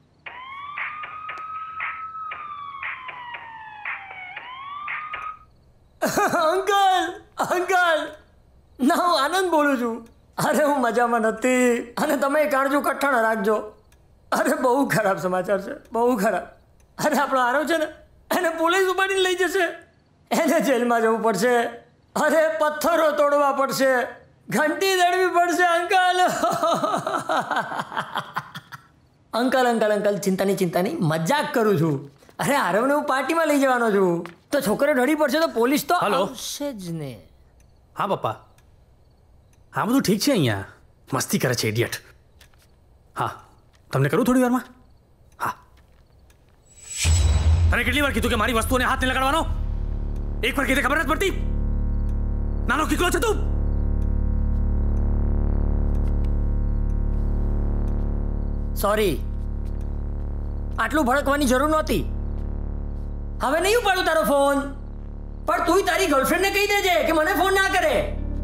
અંકલ અંકલ, ના હું આનંદ બોલું છું. અરે હું મજામાં નથી અને તમે કાળજો કઠણ રાખજો. અરે બહુ ખરાબ સમાચાર છે, બહુ ખરાબ. અરે આપણો આરવ છે ને એને પોલીસ ઉપાડીને લઈ જશે, એને જેલમાં જવું પડશે. અરે પથ્થરો તોડવા પડશે, ઘંટી દળવી પડશે. અંકલ અંકલ અંકલ અંકલ, ચિંતાની ચિંતાની, મજાક કરું છું. અરે આરવને હું પાર્ટીમાં લઈ જવાનો છું, તો છોકરો ઢળી પડશે તો પોલીસ તો આવશે જ ને. હા પપ્પા, હા બધું ઠીક છે, અહીંયા મસ્તી કરે છે ઇડિયટ. હા તમને કરું થોડી વારમાં? હા. તને કેટલી વાર કીધું કે મારી વસ્તુઓને હાથ નહીં લગાડવાનો? એક વાર કીધે ખબર નથી પડતી? નાનો કીકલો છે તું. સોરી, આટલું ભડકવાની જરૂર નહોતી. હવે નહીં ઉપાડું તારો ફોન, પણ તું તારી ગર્લફ્રેન્ડને કહી દેજે કે મને ફોન ના કરે.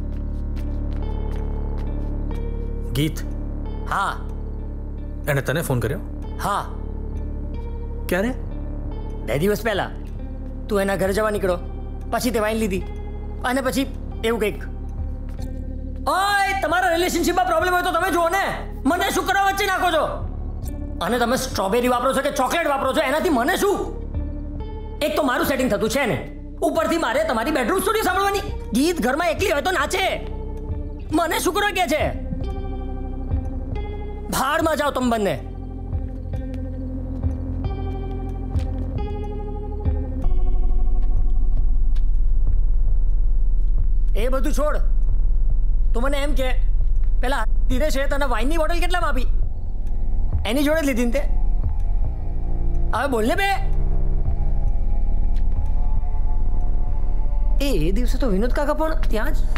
ગીત? હા. એને તને ફોન કર્યો? હા. ક્યારે? 2 દિવસ પહેલા. તું એના ઘરે જવા નીકળો, પછી તે વાઈન લીધી અને પછી એવું કંઈક. ઓય, તમારા રિલેશનશિપમાં પ્રોબ્લેમ હોય તો તમે જુઓ ને, મને શું કરવા વચ્ચે નાખો છો? અને તમે સ્ટ્રોબેરી વાપરો છો કે ચોકલેટ વાપરો છો એનાથી મને શું? એક તો મારું સેટિંગ થતું છે ને, ઉપરથી મારે તમારી બેડરૂમ સ્ટોરી સાંભળવાની. ગીત ઘરમાં એકલી હોય તો નાચે, મને શું કરવા કે છે? ભાડમાં જાઓ તમે બંને. એ બધું છોડ, તું મને એમ કે પેલા ધીરે છે તને વાઇનની બોટલ કેટલામાં આપી? એની જોડે જ લીધી ને તે? હવે બોલ ને બે. એ દિવસે તો વિનોદ કાકા પણ ત્યાં જ.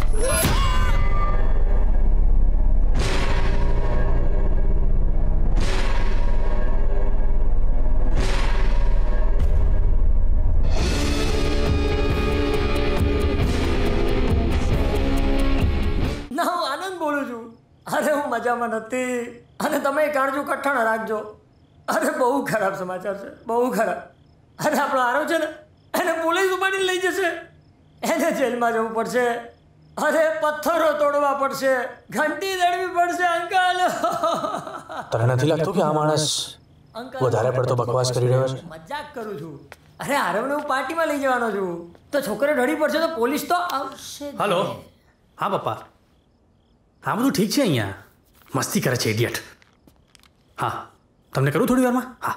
ના, હું આનંદ બોલું છું. અરે હું મજામાં નથી અને તમે કાળજો કઠણ રાખજો. અરે બહુ ખરાબ સમાચાર છે, બહુ ખરાબ. અરે આપણો આરવ છે ને, એને પોલીસ ઉપાડીને લઈ જશે. એને જેલમાં જવું પડશે. અરે પથ્થરો તોડવા પડશે, ઘંટી દળવી પડશે. અંકલ, તને નથી લાગતું કે આ માણસ વધારે પડતો બકવાસ કરી રહ્યો છે? મજાક કરું છું. અરે આરવને હું પાર્ટીમાં લઈ જવાનો છું, તો છોકરો ઢળી પડશે તો પોલીસ તો આવશે. હલો. હા પપ્પા, હા બધું ઠીક છે. અહીંયા મસ્તી કરે છે ઇડિયટ. હા, તમને કરું થોડી વારમાં? હા.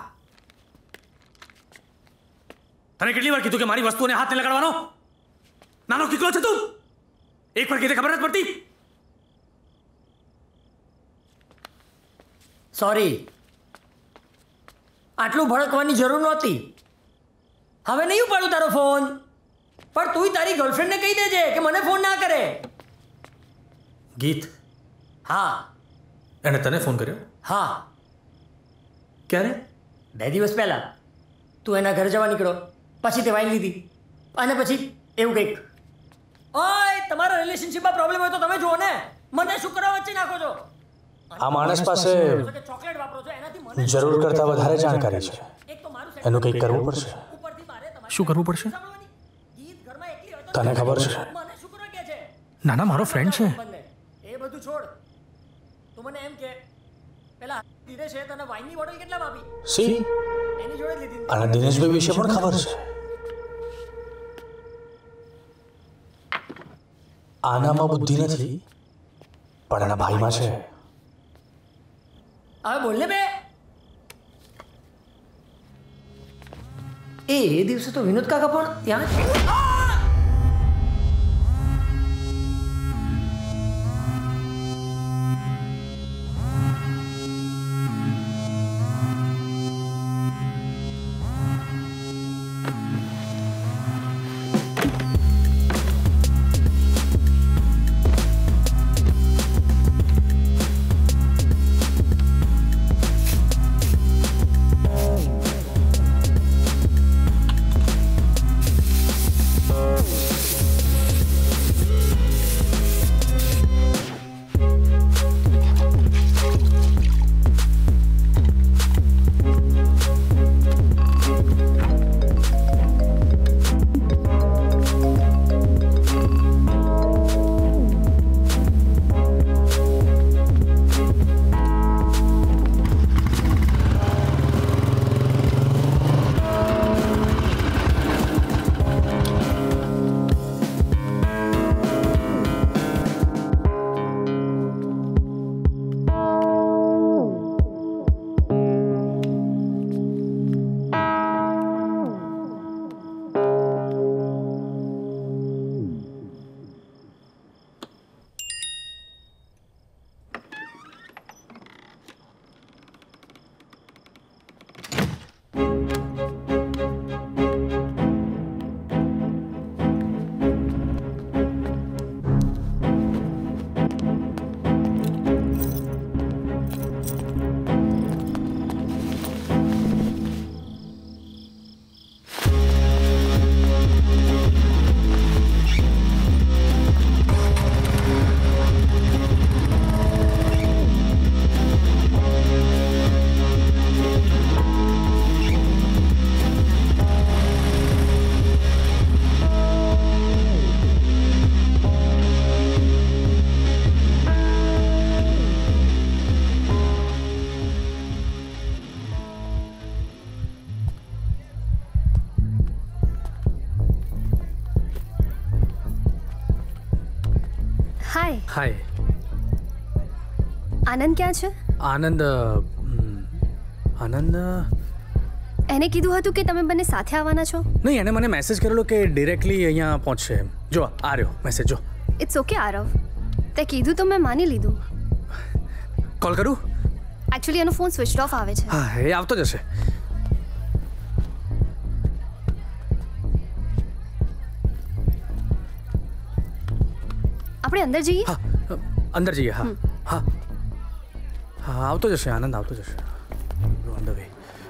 તને કેટલી વાર કીધું કે મારી વસ્તુઓને હાથ નહીં લગાડવાનો? નાનો કીકલો છે તું? એક વાર કીધે ખબર નથી પડતી? સોરી, આટલું ભડકવાની જરૂર નહોતી. હવે નહીં ઉપાડું તારો ફોન, પણ તું તારી ગર્લફ્રેન્ડને કહી દેજે કે મને ફોન ના કરે. ગીત? હા. એને તને ફોન કર્યો? હા. ક્યારે? 2 દિવસ પહેલા. તું એના ઘરે જવા નીકળો, પછી તે વાઈન લીધી અને પછી એવું કંઈક. ઓય, તમારા રિલેશનશિપમાં પ્રોબ્લેમ હોય તો તમે જુઓ ને, મને શું કરવા વચ્ચે નાખો છો? આ માણસ પાસે ચોકલેટ વાપરો છો એનાથી મને જરૂર કરતાં વધારે જાણકારી છે. એનું કંઈક કરવું પડશે. શું કરવું પડશે? તને ખબર છે? ના ના, મારો ફ્રેન્ડ છે. એ બધું છોડ, તું મને એમ કે પેલા ધીરે છે તને વાઇનની બોટલ કેટલામાં આપી? સી, એની જોડે લીધી. અને દિનેશભાઈ વિશે પણ ખબર છે. આનામાં બુદ્ધિ નથી, પણ એના ભાઈમાં છે. હવે બોલ ને બે. એ દિવસે તો વિનોદ કાકા પણ ત્યાં જ. હાય હાય. આનંદ ક્યાં છે? આનંદ આનંદ એને કીધું હતું કે તમે બંને સાથે આવવાના છો? નહીં, એને મને મેસેજ કરેલો કે ડિરેક્ટલી અહીંયા પહોંચશે એમ. જો આ રહ્યો મેસેજ, જો. ઇટ્સ ઓકે આરવ, તે કીધું તો મેં માની લીધું. કોલ કરું? એકચ્યુઅલી એનો ફોન સ્વિચ ઓફ આવે છે. હા, એ આવતો જશે. આપણે અંદર જઈએ? હા, અંદર જઈએ. હા હા હા, આવતો જશે. આનંદ આવતો જશે. On the way.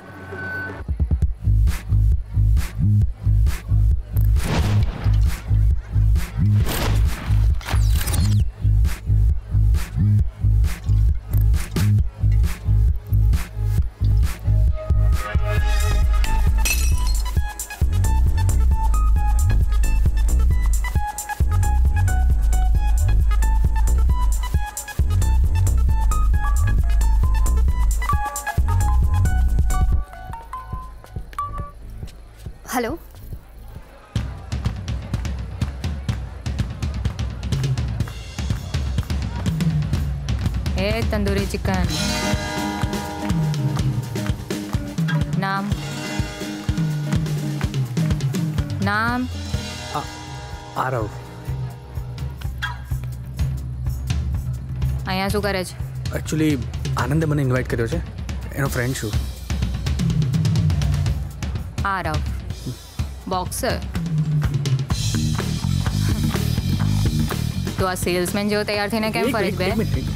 हेलो. ए तंदूरी चिकन. नाम नाम આરવ. અહીંયા શું કરે છે? એકચ્યુઅલી આનંદે મને ઇન્વાઇટ કર્યો છે, એનો ફ્રેન્ડ છું. આરવ બોક્સર. તો આ સેલ્સમેન જેવો તૈયાર થઈને કેમ ફરે છે બે?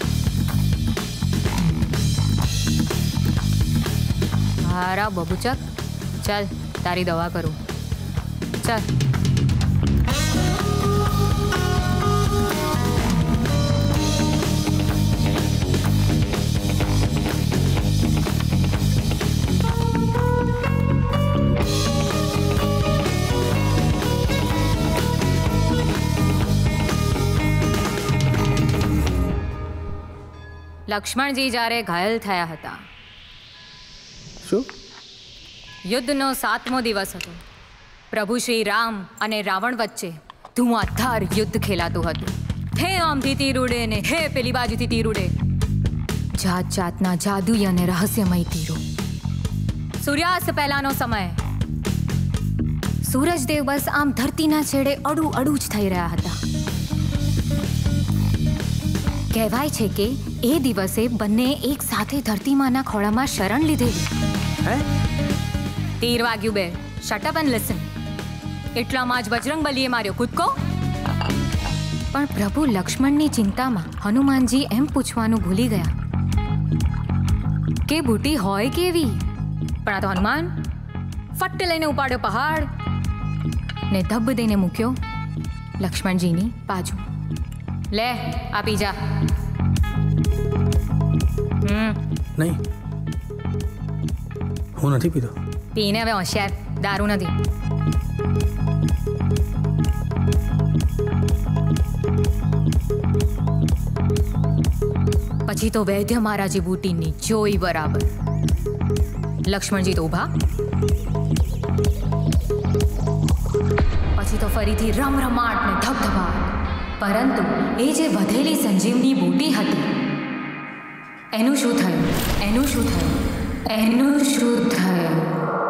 હારા બબુચક, ચાલ તારી દવા કરું. ચાલ. લક્ષ્મણજી જ્યારે ઘાયલ થયા હતા. શું? યુદ્ધનો 7મો દિવસ હતો. પ્રભુ શ્રી રામ અને રાવણ વચ્ચે ધુઆધાર યુદ્ધ ખેલાતું હતું. હે આમથી તીર ઉડે ને હે પેલી બાજુથી તીર ઉડે. જાત જાતના જાદુઈ અને રહસ્યમય તીરો. સૂર્યાસ્ત પહેલાનો સમય. સૂરજદેવ બસ આમ ધરતીના છેડે અડું અડું જ થઈ રહ્યા હતા. કહેવાય છે કે એ દિવસે બંને એક સાથે ધરતીમાના ખોળામાં શરણ લીધેલી. તીર વાગ્યું બે. Shut up and listen. એટલામાં જ બજરંગબલીએ માર્યો કૂદકો. પણ પ્રભુ લક્ષ્મણની ચિંતામાં હનુમાનજી એમ પૂછવાનું ભૂલી ગયા કે બુટી હોય કેવી. પણ આ તો હનુમાન ફટ લઈને ઉપાડ્યો પહાડ ને ધબ દઈને મૂક્યો લક્ષ્મણજીની બાજુ. લે આ પી જા. નહીં, હું નથી પીતો. પીને હવે હોશિયાર, દારૂ નથી. પછી તો વૈદ્ય મહારાજી બુટીની જોઈ બરાબર. લક્ષ્મણજી તો ઊભા. પછી તો ફરીથી રમરમાટ ને ધબધબાટ. પરંતુ એ જે વધેલી સંજીવની બુટી હતી એનું શું થયું? એનું શું થયું? એનું શું થયું?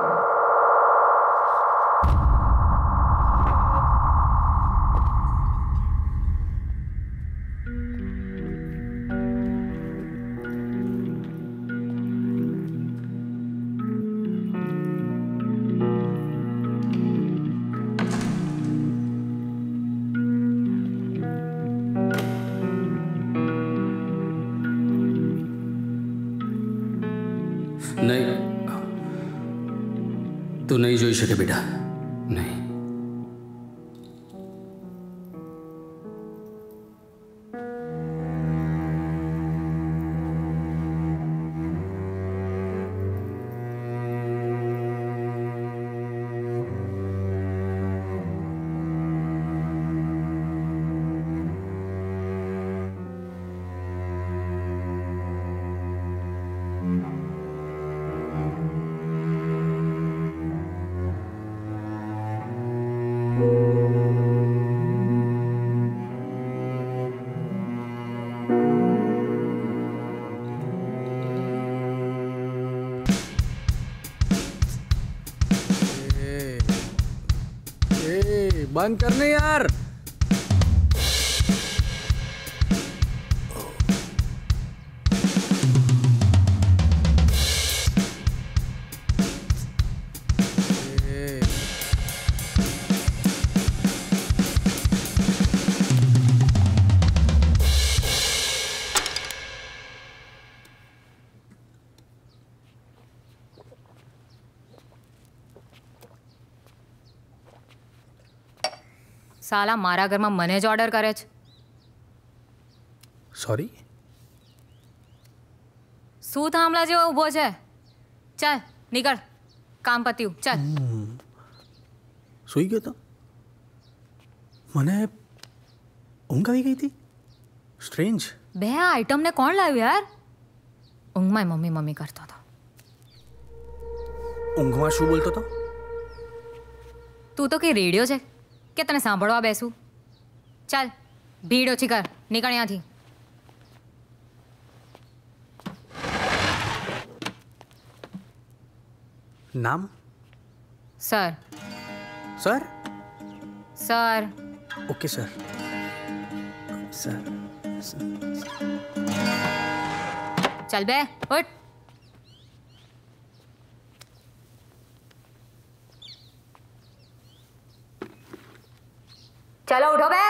નહીં, તું નહીં જોઈ શકે બેટા, નહીં. बंद करने यार। સાલા મારા ઘરમાં મને જ ઓર્ડર કરે છે. સોરી. શું થાંભલા જેવો ઊભો છે? ચાલ નીકળ, કામ પત્યું, ચાલ. સૂઈ ગયો તો મને ઊંઘ આવી ગઈ હતી. સ્ટ્રેન્જ. બે આ આઈટમને કોણ લાવ્યું યાર? ઊંઘમાં મમ્મી મમ્મી કરતો હતો. ઊંઘમાં શું બોલતો હતો? તું તો કે રેડિયો છે કે તને સાંભળવા બેસું? ચાલ ભીડ ઓછી કર, નીકળ અહીંયાથી. નામ? Sir. Sir? Sir. Okay sir. Sir. ચાલ બે ઉઠ. चलो उठो बे.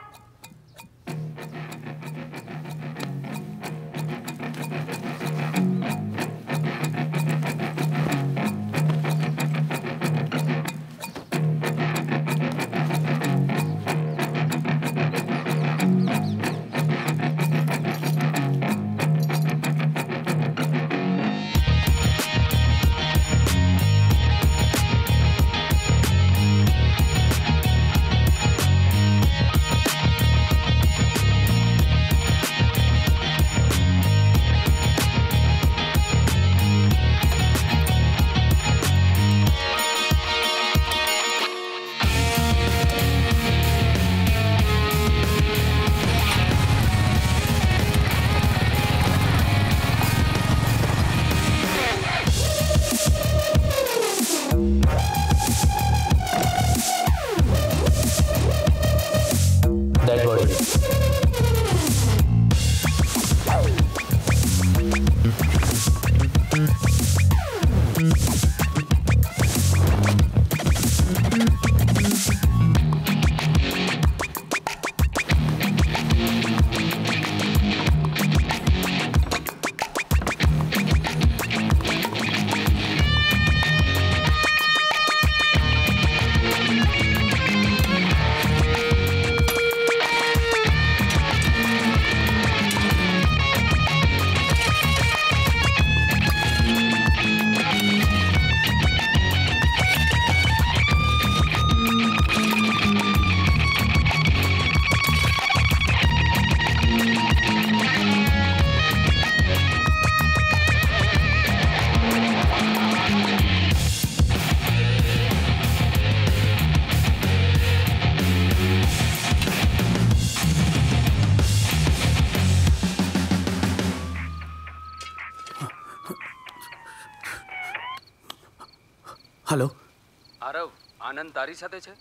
हेलो आरव, आनंद तारी સાથે છે?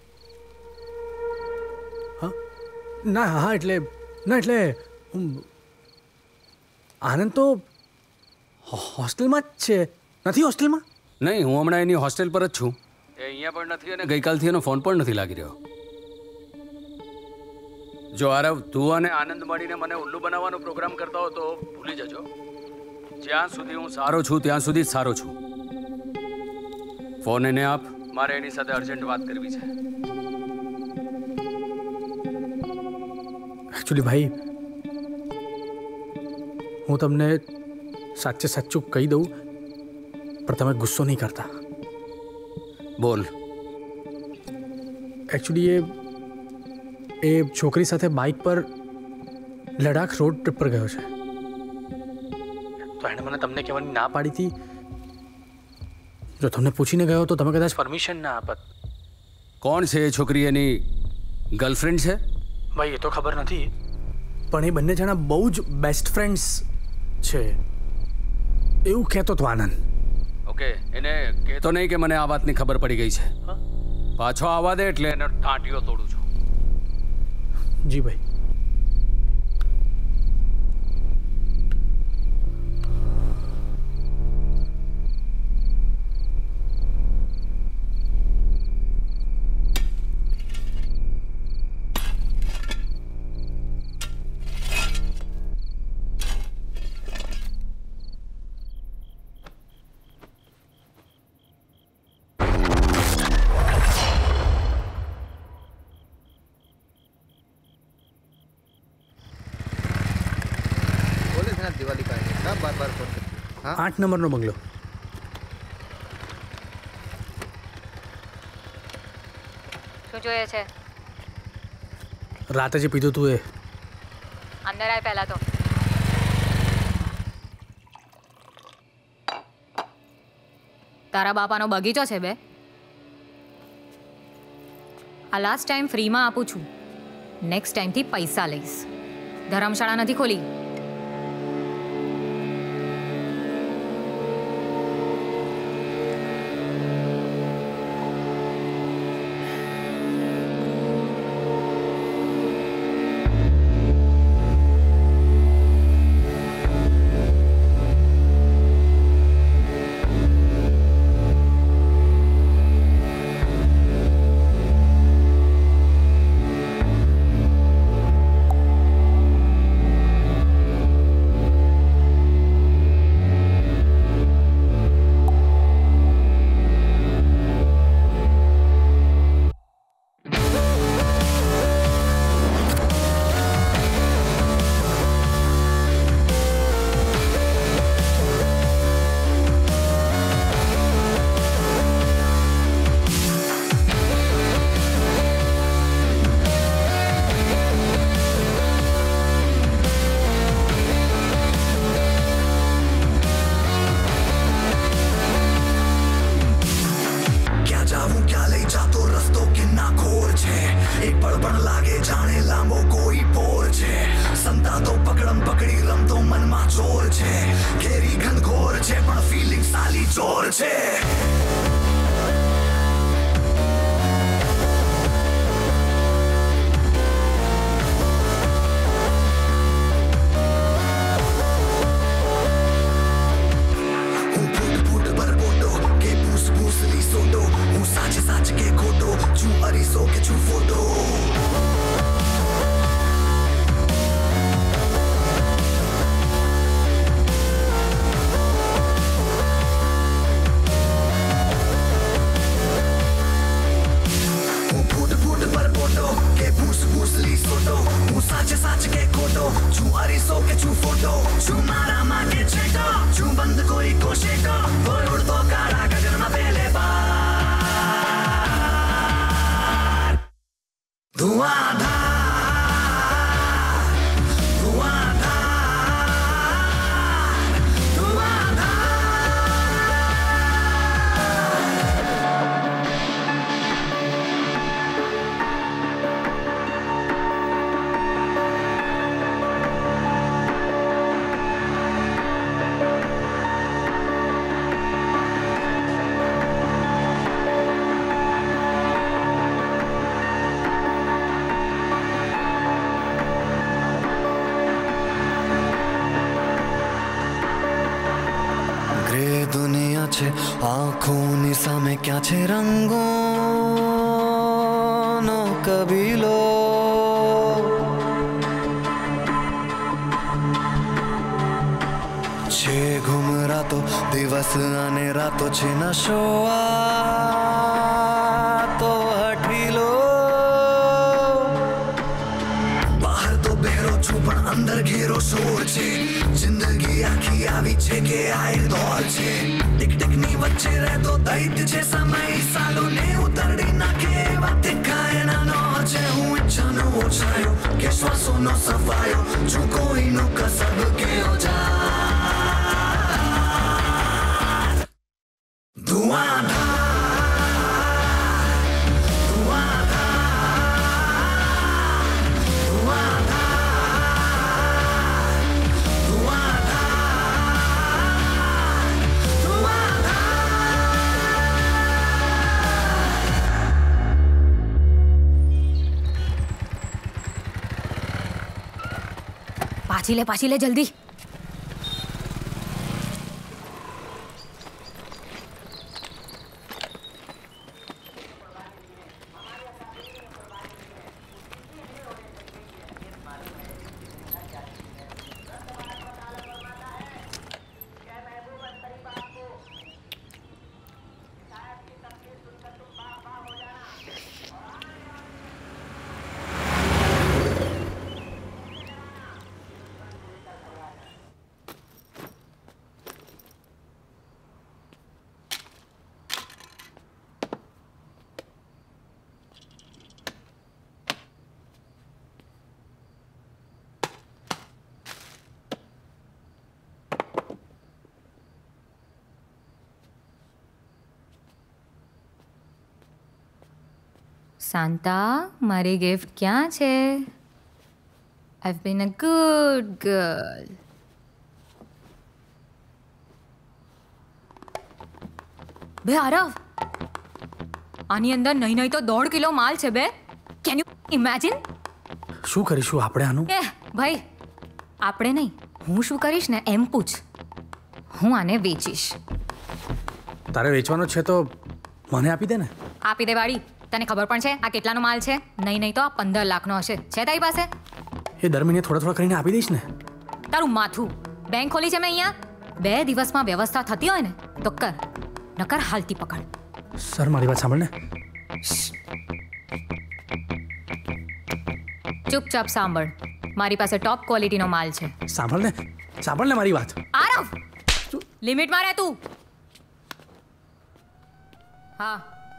હા ના હા એટલે આનંદ તો હોસ્ટેલમાં જ છે. નથી હોસ્ટેલમાં? નહીં, હું હમણાં એની હોસ્ટેલ પર જ છું. એ અહીંયા પણ નથી અને ગઈકાલથી એનો ફોન પણ નથી લાગી રહ્યો. જો આરવ, તું અને આનંદ મળીને મને ઉલ્લુ બનાવવાનો પ્રોગ્રામ કરતા હો તો ભૂલી જજો. જ્યાં સુધી હું સારો છું ત્યાં સુધી સારો છું. ફોન એને આપ, મારે એની સાથે અર્જન્ટ વાત કરવી છે. એકચ્યુઅલી ભાઈ, હું તમને સાચે સાચું કહી દઉં પણ તમે ગુસ્સો નહીં કરતા. બોલ. એકચ્યુઅલી એ છોકરી સાથે બાઇક પર લડાખ રોડ ટ્રીપ પર ગયો છે. તો એણે મને તમને કહેવાની ના પાડી હતી. જો તમને પૂછીને ગયો તો તમે કદાચ પરમિશન ના આપત. કોણ છે એ છોકરી? એની ગર્લફ્રેન્ડ છે? ભાઈ એ તો ખબર નથી, પણ એ બંને જણા બહુ જ બેસ્ટ ફ્રેન્ડ્સ છે એવું કહેતો હતો આનંદ. ઓકે, એને કહેતો નહીં કે મને આ વાતની ખબર પડી ગઈ છે. પાછો આવવા દે એટલે એને ટાંટીઓ તોડું છું. જી ભાઈ. દિવાળી કાઢે બાર બાર ફોન. 8 નંબરનો બંગલો. શું જોઈએ છે? રાતે જે પીધું તું એ. અંદર આય પહેલા તો. તારા બાપાનો બગીચો છે બે? આ લાસ્ટ ટાઈમ ફ્રીમાં આપું છું. નેક્સ્ટ ટાઈમથી પૈસા લઈશ. ધર્મશાળા નથી ખોલી. આંખોની સામે ક્યાં છે રંગોનો કબીલો? છે ઘુમરાતો દિવસ અને રાતો છે નશો આ તો હઠીલો. બહાર તો બેરો છું પણ અંદર ઘેરો શોર છે. જિંદગી આખી આવી છે કે આ એક દોર છે. ટિકટિકની વચ્ચે રહેતો દૈત્ય છે સમય સાલોને ઉતરડી નાખે એવા તીખાય નાનો છે. હું ઈચ્છાનો ઓછાયો કે શ્વાસોનો સફાયો છું કોઈનો કસબ કે ઓજાર. ધુઆંધાર पाछी ले जल्दी। सांता, મારી ગિફ્ટ ક્યાં છે? I've been a good girl. બે આરવ, આની અંદર નહીં તો 1.5 કિલો માલ છે બે. Can you imagine? શું કરીશું આપણે આનું? એ ભાઈ, આપણે નહીં, હું શું કરીશ ને એમ પૂછ. હું આને વેચીશ. તારે વેચવાનો છે તો મને આપી દે ને. આપી દે વાળી. તને ખબર પણ છે આ કેટલાનો માલ છે? નહીં તો આ 15 લાખનો હશે. છે તારી પાસે? એ દર મહિને થોડા કરીને આપી દઈશ ને. તારું માથું. બેંક ખોલી છે મેં અહીંયા. 2 દિવસમાં વ્યવસ્થા થતી હોય ને તો કર, નકર હાલતી પકડ. સર મારી વાત સાંભળ ને. ચૂપચાપ સાંભળ. મારી પાસે ટોપ ક્વોલિટીનો માલ છે. સાંભળ ને મારી વાત. આરવ, લિમિટમાં રહે તું. હા,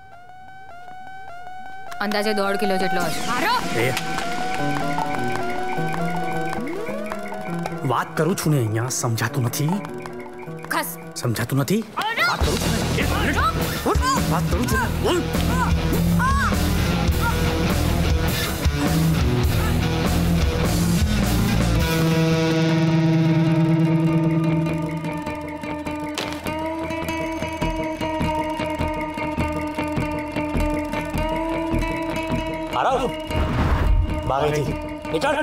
અંદાજે 1.5 કિલો જેટલો હશે. વાત કરું છું ને અહીંયા, સમજાતું નથી? ખસ. સમજાતું નથી? વાત કરું છું ને. વાત કરું છું ને. भाग गई थी, निकल।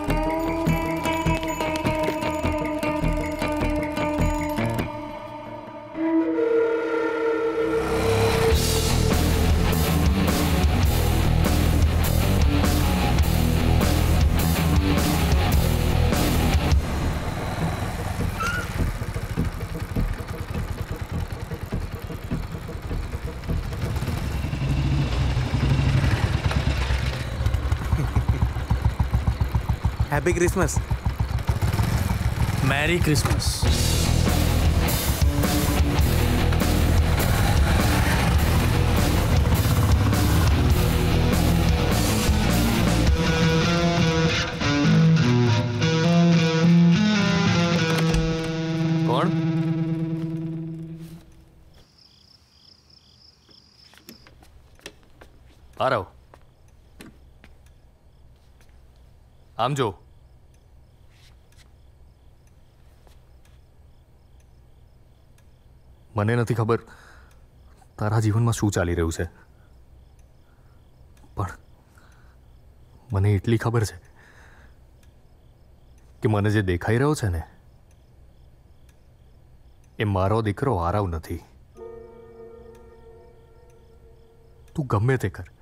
Happy Christmas. Merry Christmas. कौन? आ रहा हूं। आम जो મને નથી ખબર તારા જીવનમાં શું ચાલી રહ્યું છે, પણ મને એટલી ખબર છે કે મને જે દેખાઈ રહ્યો છે ને એ મારો દીકરો આરવ નથી. તું ગમે તે કર,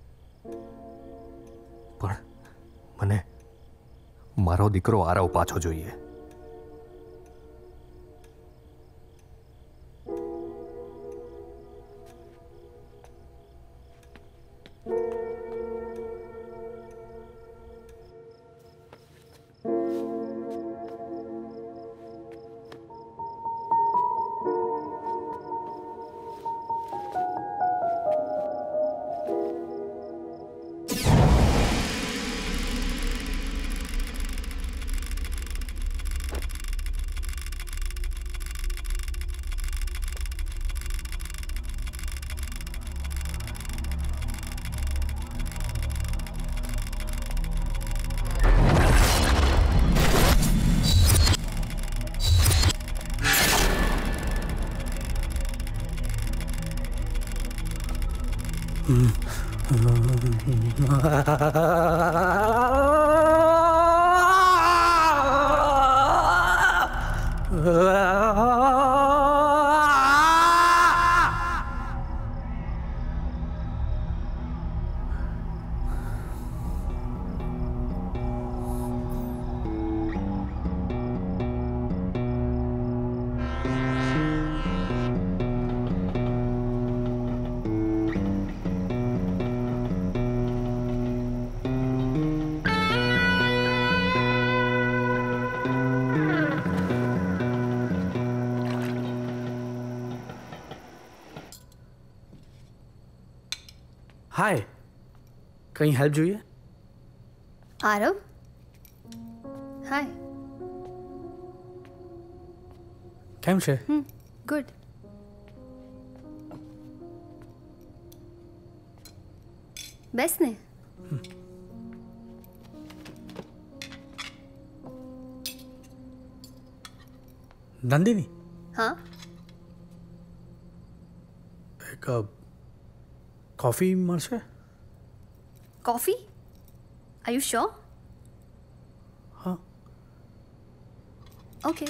પણ મને મારો દીકરો આરવ પાછો જોઈએ. हाय, कहीं हेल्प જોઈએ? आरव, हाय. કેમ છે? ગુડ. બેસ ને. નંદિની, હા, એક કોફી મળશે? કોફી? Are you sure? હા. ઓકે.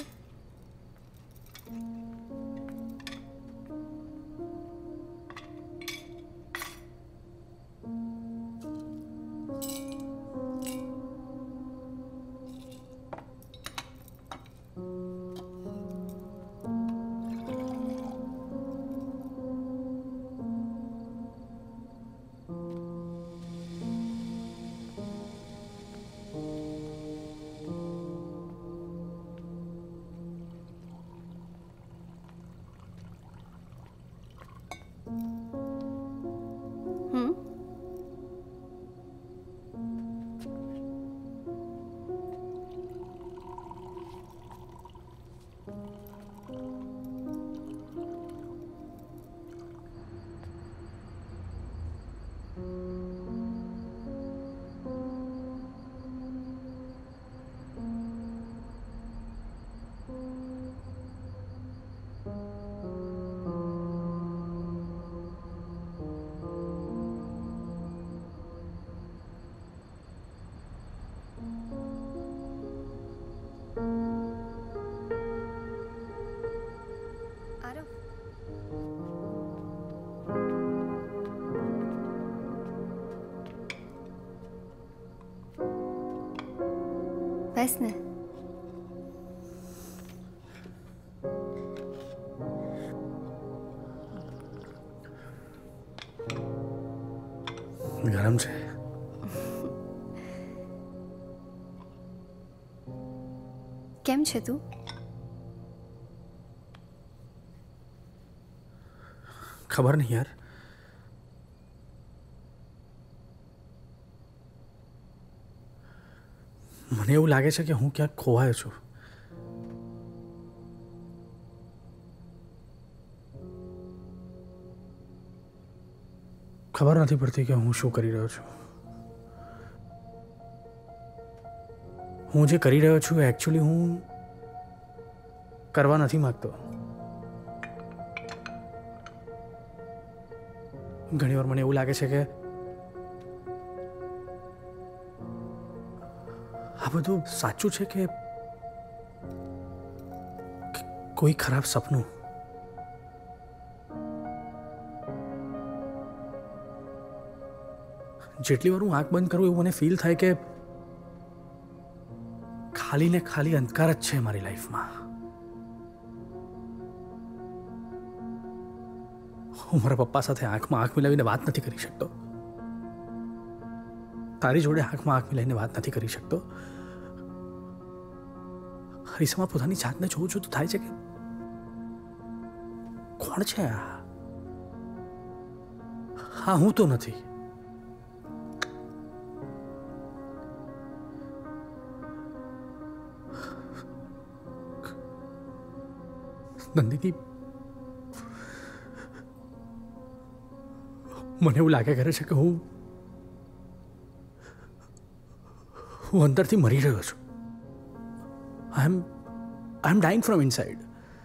બેસ ને. ગરમ છે. કેમ છે તું? ખબર નહીં યાર. મને એવું લાગે છે કે હું ક્યાંક ખોવાયો છું. ખબર નથી પડતી કે હું શું કરી રહ્યો છું. હું જે કરી રહ્યો છું એકચ્યુઅલી હું કરવા નથી માંગતો. ઘણીવાર મને એવું લાગે છે કે આ બધું સાચું છે કે કોઈ ખરાબ સપનું. જેટલી વાર હું આંખ બંધ કરું એવું મને ફીલ થાય કે ખાલી ને ખાલી અંધકાર જ છે મારી લાઈફમાં. હું મારા પપ્પા સાથે આંખમાં આંખ મિલાવીને વાત નથી કરી શકતો. તારી જોડે આંખમાં આંખ મિલાવીને વાત નથી કરી શકતો. હરીસામાં પોતાની જાતને જોઉં છું તો થાય છે કે કોણ છે આ? હા, હું તો નથી. નંદિની, મને એવું લાગે કરે છે કે હું અંદરથી મરી રહ્યો છું. I am dying from inside.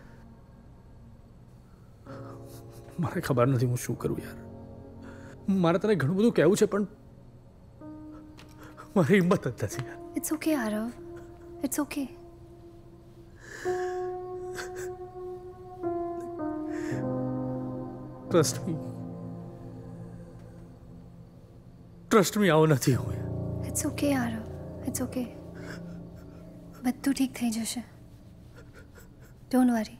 મારે ખબર નથી હું શું કરું યાર. મારે તને ઘણું બધું કહેવું છે પણ મારી હિંમત જ નથી. It's okay Aarav, it's okay. Trust me આવું નથી હું. ઇટ્સ ઓકે યાર, ઇટ્સ ઓકે. બધું ઠીક થઈ જશે. Don't worry.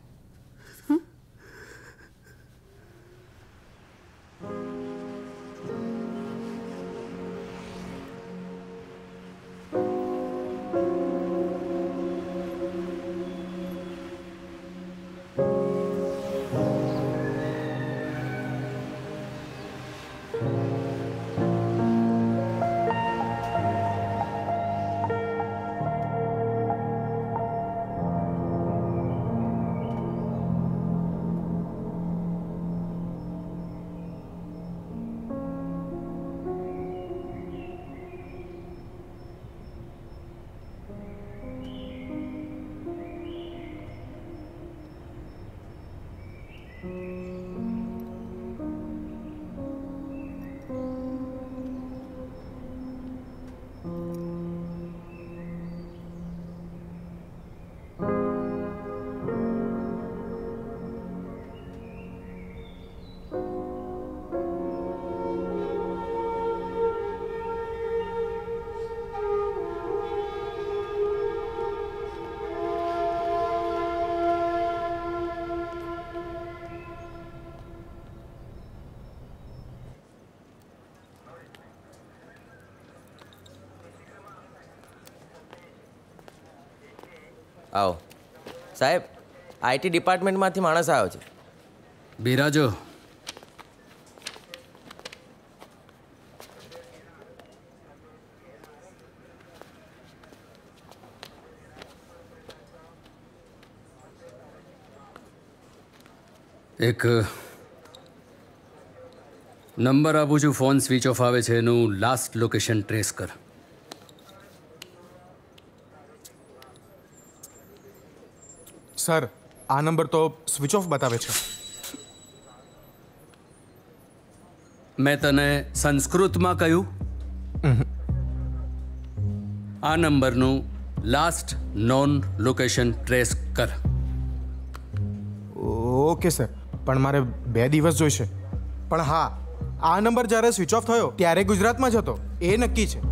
આવો સાહેબ, આઈટી ડિપાર્ટમેન્ટમાંથી માણસ આવ્યો છે. બિરાજો. એક નંબર આપું છું, ફોન સ્વિચ ઓફ આવે છે, એનું લાસ્ટ લોકેશન ટ્રેસ કર. સર, આ નંબર તો સ્વિચ ઓફ બતાવે છે. મેં તને સંસ્કૃતમાં કહ્યું? આ નંબરનું લાસ્ટ નોન લોકેશન ટ્રેસ કર. ઓકે સર, પણ મારે 2 દિવસ જોઈશે. પણ હા, આ નંબર જ્યારે સ્વિચ ઓફ થયો ત્યારે ગુજરાતમાં જ હતો, એ નક્કી છે.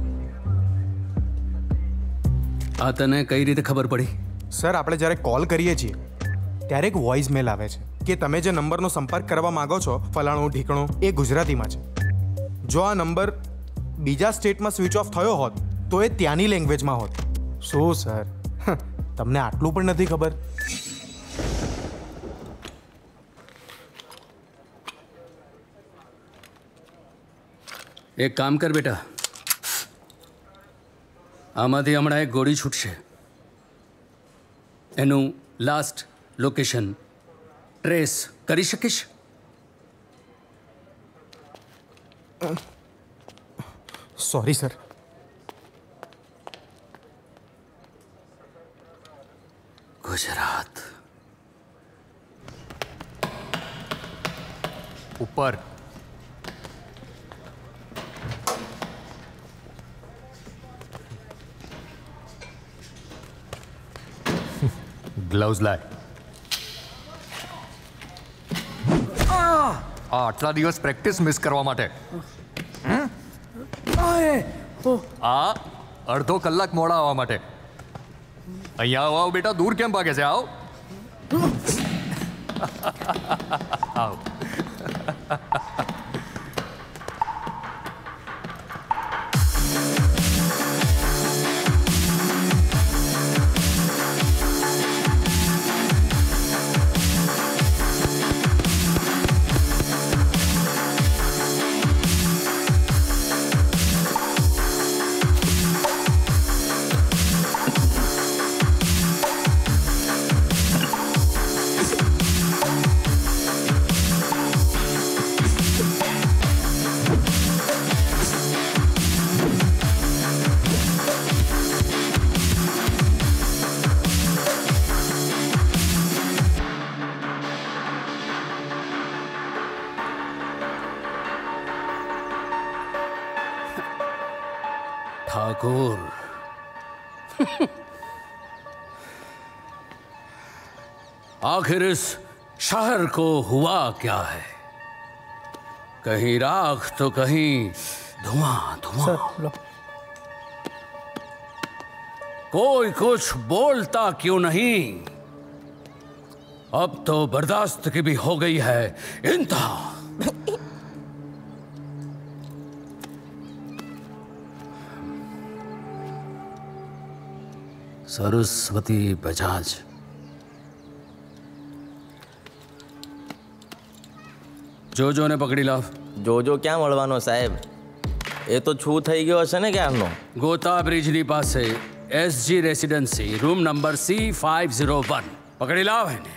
આ તને કઈ રીતે ખબર પડી? સર, આપણે જ્યારે કોલ કરીએ છીએ ત્યારે એક વોઇસ મેલ આવે છે કે તમે જે નંબરનો સંપર્ક કરવા માંગો છો ફલાણું ઢીકણું, એ ગુજરાતીમાં છે. જો આ નંબર બીજા સ્ટેટમાં સ્વિચ ઓફ થયો હોત તો એ ત્યાંની લેંગ્વેજમાં હોત. શું સર, તમને આટલું પણ નથી ખબર? એક કામ કર બેટા, આમાંથી હમણાં એક ગોળી છૂટશે, એનું લાસ્ટ લોકેશન ટ્રેસ કરી શકીશ? Sorry sir. ગુજરાત ઉપર. ગ્લવ્સ લાય. આટલા દિવસ પ્રેક્ટિસ મિસ કરવા માટે આ અડધો કલાક મોડા આવવા માટે. અહીંયા આવો બેટા, દૂર કેમ ભાગે છે? આવો આવો. ठाकुर, आखिर इस शहर को हुआ क्या है? कहीं राख तो कहीं धुआं धुआं। कोई कुछ बोलता क्यों नहीं? अब तो बर्दाश्त की भी हो गई है इंतहा। सरस्वती बजाज। જોજો ને પકડી લાવ. જોજો ક્યાં મળવાનો સાહેબ? એ તો છૂ થઈ ગયો હશે ને ક્યારનો. ગોતા બ્રિજની પાસે SG residency room number C501. પકડી લાવ એને.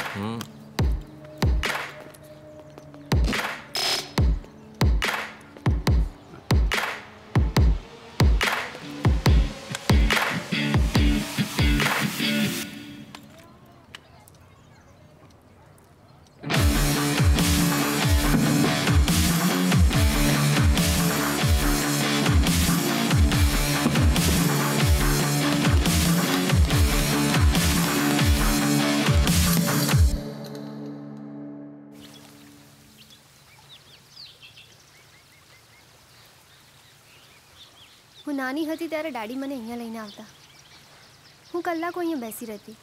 હું નાની હતી ત્યારે ડેડી મને અહીંયા લઈને આવતા. હું કલાકો અહીંયા બેસી રહેતી.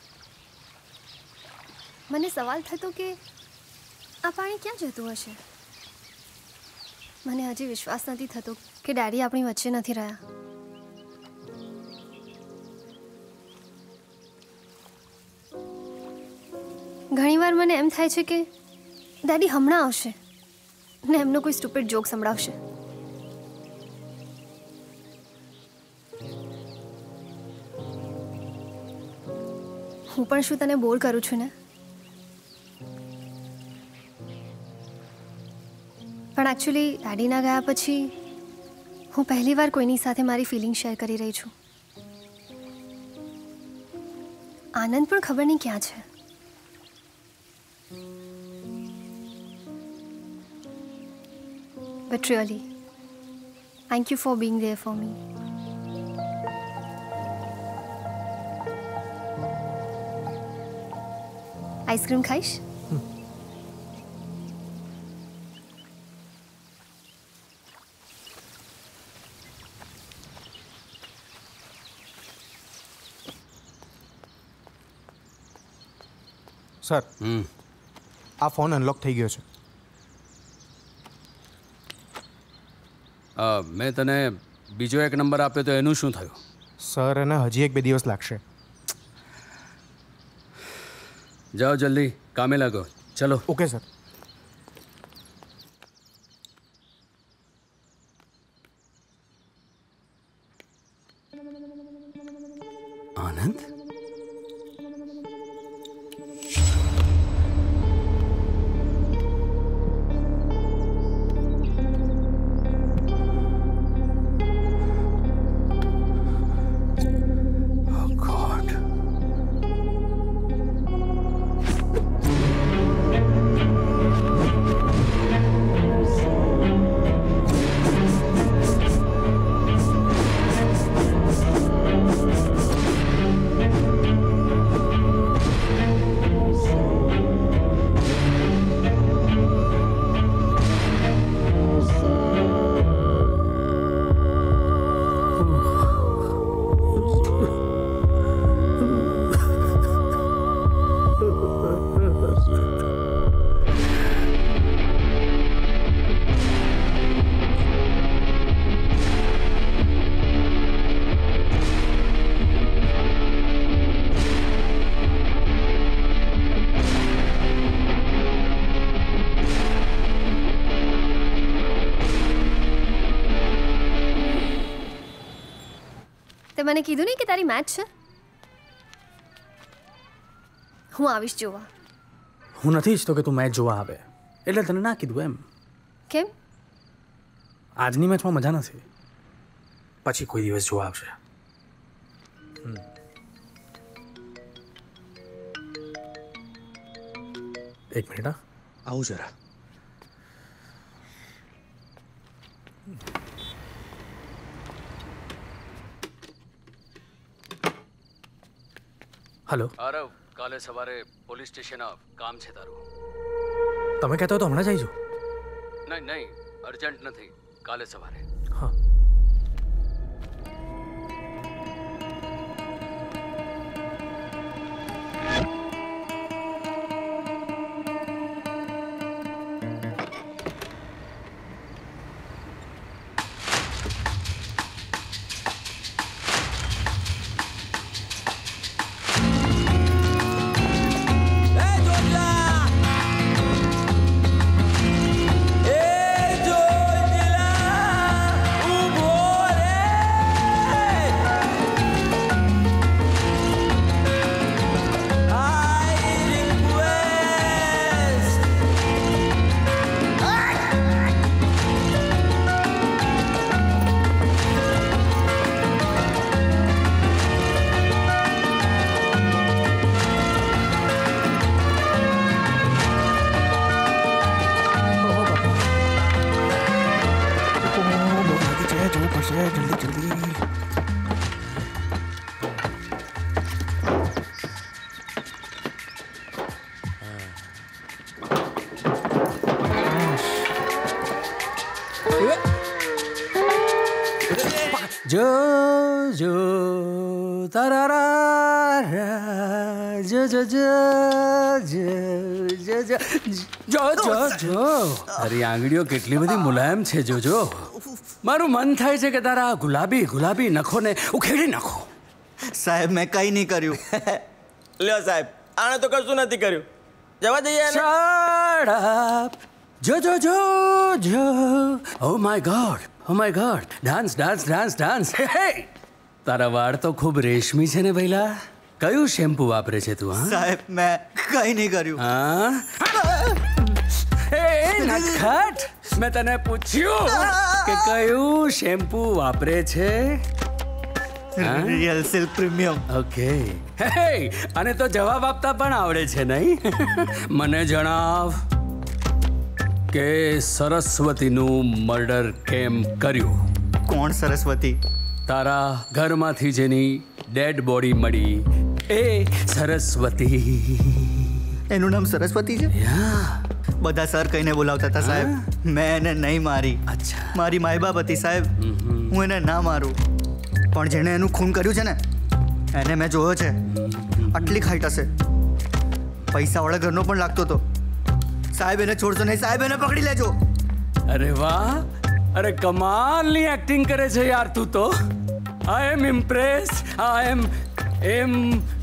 મને સવાલ થતો કે આ પાણી ક્યાં જતું હશે. મને હજી વિશ્વાસ નથી થતો કે ડેડી આપણી વચ્ચે નથી રહ્યા. ઘણીવાર મને એમ થાય છે કે ડેડી હમણાં આવશે ને એમનો કોઈ સ્ટુપિડ જોક સંભળાવશે. હું પણ શું તને બોર કરું છું ને? પણ એકચ્યુઅલી ડેડીના ગયા પછી હું પહેલીવાર કોઈની સાથે મારી ફિલિંગ શેર કરી રહી છું. આનંદ પણ ખબર નહીં ક્યાં છે. But really thank you for being there for me. Ice cream ખાઈશ? સર આ ફોન અનલોક થઈ ગયો છે. મેં તને બીજો એક નંબર આપ્યો તો એનું શું થયું? સર એને હજી 1-2 દિવસ લાગશે. जाओ जल्दी कामे लगो. चलो. Okay sir. आनंद? તે મને કીધું નહીં કે તારી મેચ છે? હું આવીશ જોવા. હું નથી ઈચ્છતો કે તું મેચ જોવા આવે એટલે તને ના કીધું એમ. કેમ? આજની મેચમાં મજા નથી. પછી કોઈ દિવસ જોવા આવશે. એક મિનિટ. આવું જરા. हेलो आरव काले सवारे पुलिस स्टेशन आव काम छे तारू. તમે કહેતા હો તો હમણાં જ આવી જાઓ. નહીં અર્જન્ટ નથી, કાલે સવારે. જો જો તારા જો જો જો જો જો જો જો જો તારી આંગળીઓ કેટલી બધી મુલાયમ છે જોજો. મારું મન થાય છે કે તારા ગુલાબી ગુલાબી નખોને ઉખેડી નાખો. સાહેબ મેં કંઈ નહીં કર્યું. લ્યો સાહેબ, આણે તો કશું નથી કર્યું. જવા દઈએ. Shut up. જો જો જો જો. Oh my god, oh my god. Dance dance dance dance. હે તારા વાળ તો ખૂબ રેશમી છે ને ભઈલા. કયું શેમ્પુ વાપરે છે તું? હા સાહેબ મેં કંઈ નહીં કર્યું. હા એ નટખટ, મેં તને પૂછ્યું કે કયું શેમ્પુ વાપરે છે? Real silk premium. ઓકે. હે અને તો જવાબ આપતા પણ આવડે છે નહીં? મને જણાવ કે સરસ્વતીનું મર્ડર કેમ કર્યું? કોણ સરસ્વતી? તારા ઘરમાંથી જેની ડેડ બોડી મળી એ સરસ્વતી. એનું નામ સરસ્વતી છે? બધા સર કહીને બોલાવતા હતા સાહેબ. મેં એને નહીં મારી. અચ્છા. મારી માય બાપ હતી સાહેબ. હું એને ના મારું, પણ જેણે એનું ખૂન કર્યું છે ને એને મેં જોયો છે. આટલી હાઈટ હશે, પૈસાવાળા ઘરનો પણ લાગતો હતો. સાહેબ એને છોડશો નહીં સાહેબ, એને પકડી લેજો. અરે વાહ, અરે કમાલની એક્ટિંગ કરે છે યાર તું તો. આઈ એમ ઇમ્પ્રેસ્ડ. આઈ એમ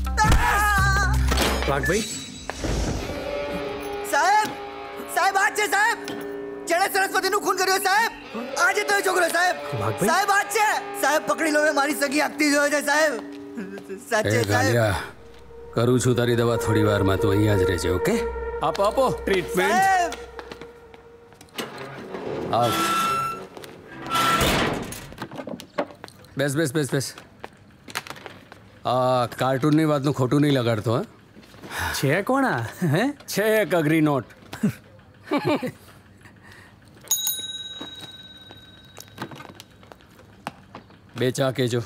વાઘભાઈ સાહેબ, સાહેબ આ છે સાહેબ, જેણે સરસ્વતીનું ખૂન કર્યું સાહેબ. આજે તો એ છોકરો સાહેબ. સાહેબ આ છે સાહેબ, પકડી લો. મારી સગી આપતી જોયો છે સાહેબ. સાચે સાહેબ. કરું છું તારી દવા થોડી વારમાં, તું અહીંયા જ રહેજે. ઓકે? આપો આપો ટ્રીટમેન્ટ. આવ. બેસ બેસ બેસ બેસ. આ કાર્ટૂનની વાતનું ખોટું નહીં લગાડતો. હા છે કોણ? હે છે એક અઘરી નોટ. બે ચા કેજો.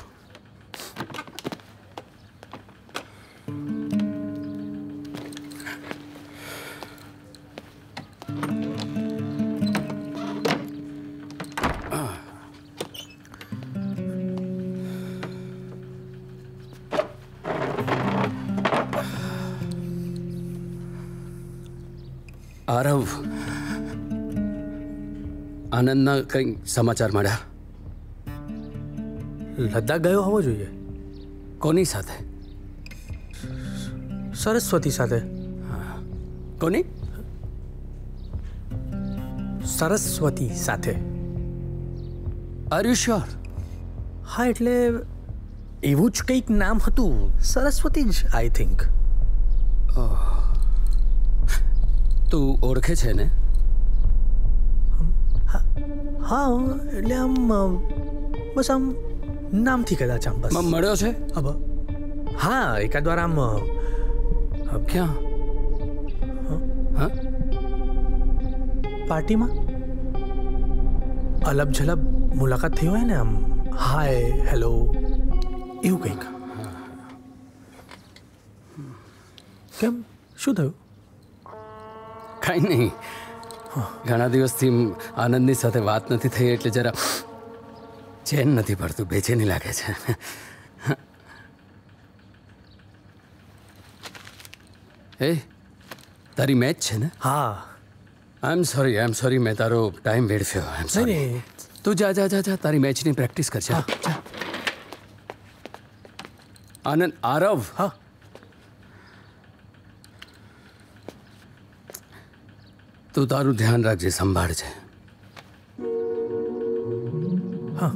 આરવ, આનંદના કંઈ સમાચાર મળ્યા? લદ્દાખ ગયો હોવો જોઈએ. કોની સાથે? સરસ્વતી સાથે. કોની? સરસ્વતી સાથે. Are you sure? હા એટલે એવું જ કંઈક નામ હતું. સરસ્વતી જ આઈ થિંક. તું ઓળખે છે ને? હા એટલે આમ બસ આમ નામથી કદાચ આમ બસ. મળ્યો છે? હા એકાદ વાર આમ. ક્યાં? હા પાર્ટીમાં અલબ ઝલબ મુલાકાત થઈ હોય ને આમ. હાય હેલો એવું કંઈક. કેમ શું થયું? કાંઈ નહીં, ઘણા દિવસથી આનંદની સાથે વાત નથી થઈ એટલે જરા ચેન નથી પડતું, બેચેની લાગે છે. એ તારી મેચ છે ને? હા. આઈ એમ સોરી મેં તારો ટાઈમ વેડફ્યો. I am sorry. તું જા જા જા જા તારી મેચની પ્રેક્ટિસ કર. જા. આનંદ, આરવ. હા, તું તારું ધ્યાન રાખજે, સંભાળજે. હા.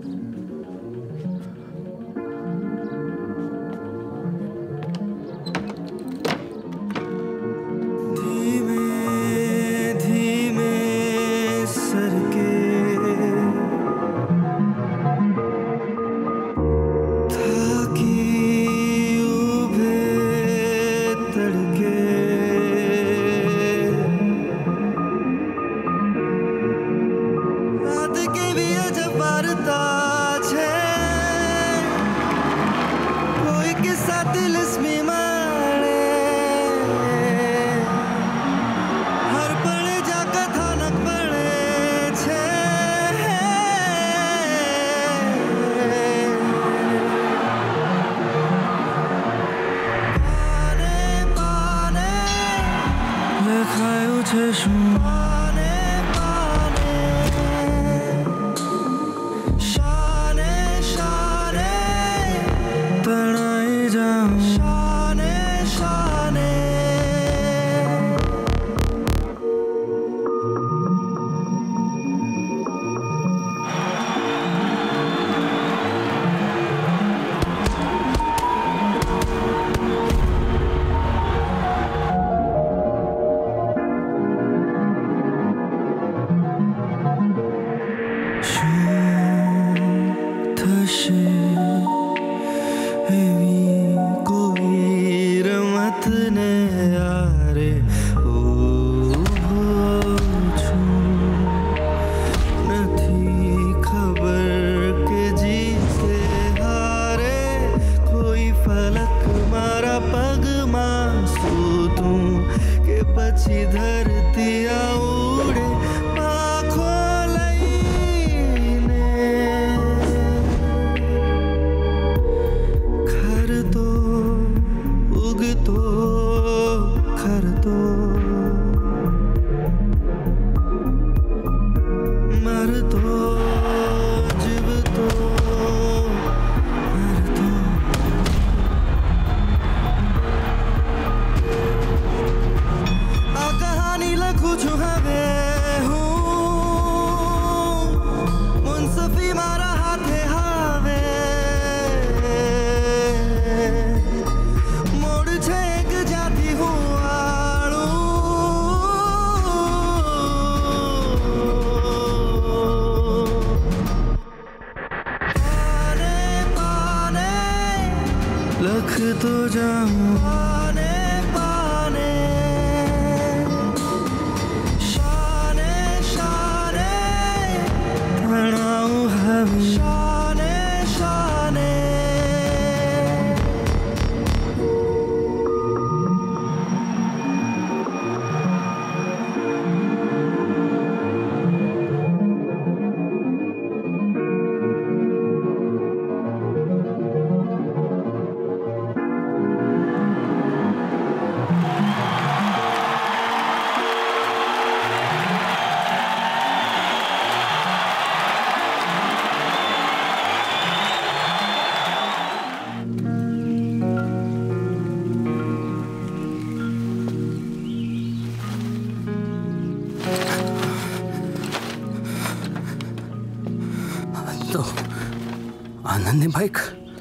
આનંદની બાઈક.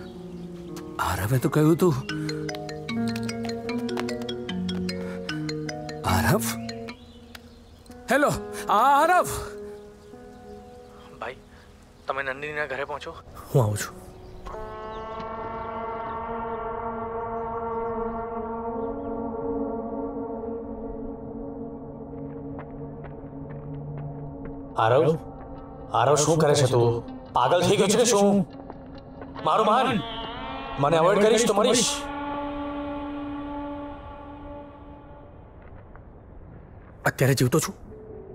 આરવે તો કહ્યું તું. આરવ, હેલો આરવ. ભાઈ તમે નંદિનીના ઘરે પહોંચો, હું આવું છું. આરવ, આરવ શું કરે છે તું? પાગલ થઈ ગયો છે કે શું? મારું માન, મને અવોઇડ કરીશ તો મરીશ. અત્યારે જીવતો છું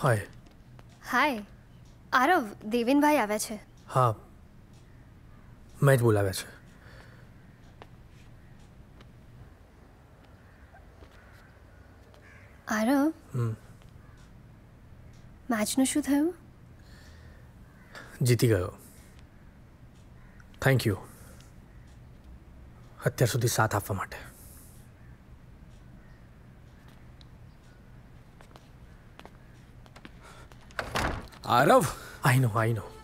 હાય. હાય આરવ, દેવેનભાઈ આવ્યા છે. હા, મેં જ બોલાવ્યા છે. આરવ, મેચનું શું થયું? જીતી ગયો. થેન્ક યુ અત્યાર સુધી સાથ આપવા માટે. આરવ, આઈ નો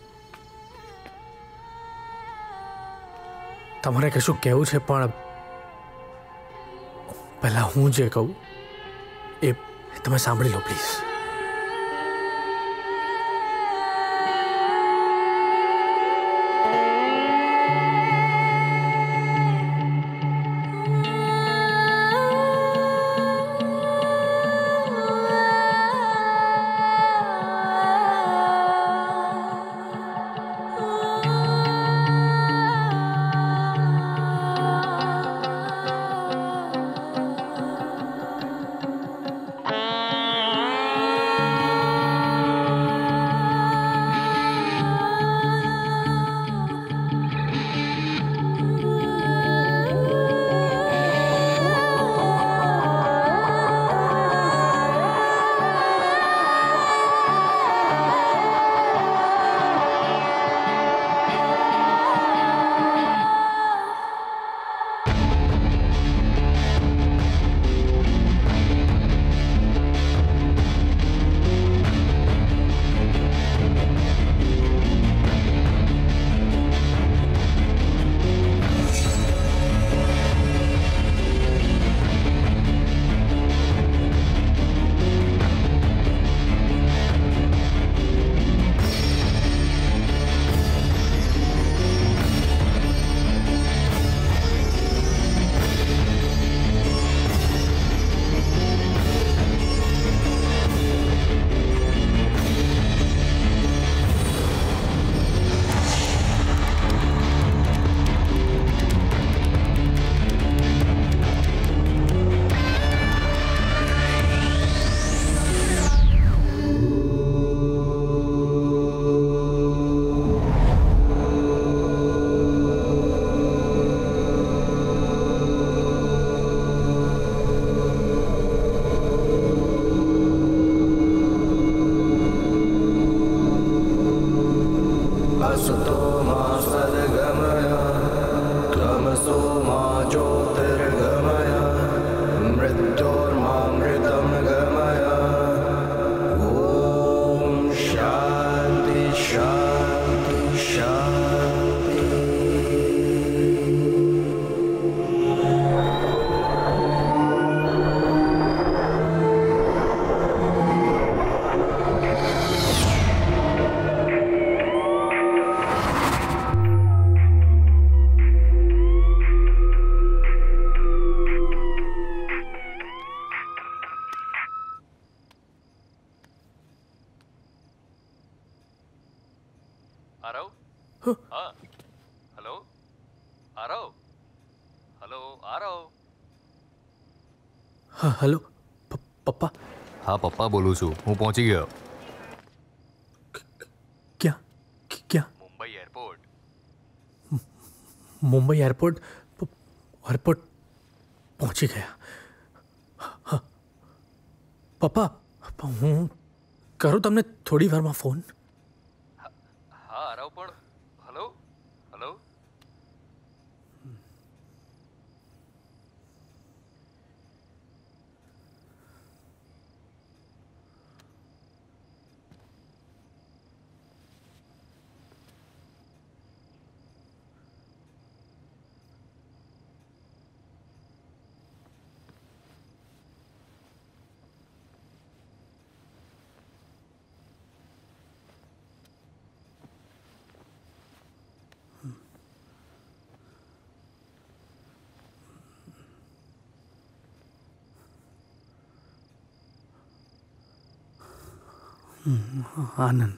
તમારે કશું કહેવું છે, પણ પહેલા હું જે કહું એ તમે સાંભળી લો પ્લીઝ. આરવ? હા, હેલો આરવ? હેલો આરવ? હા, હેલો પપ્પા. હા, પપ્પા બોલું છું. હું પહોંચી ગયો. ક્યાં? મુંબઈ એરપોર્ટ. મુંબઈ એરપોર્ટ પહોંચી ગયા. પપ્પા, હું કરું તમને થોડી વારમાં ફોન. હા આરવ, પણ હેલો હેલો. આનંદ.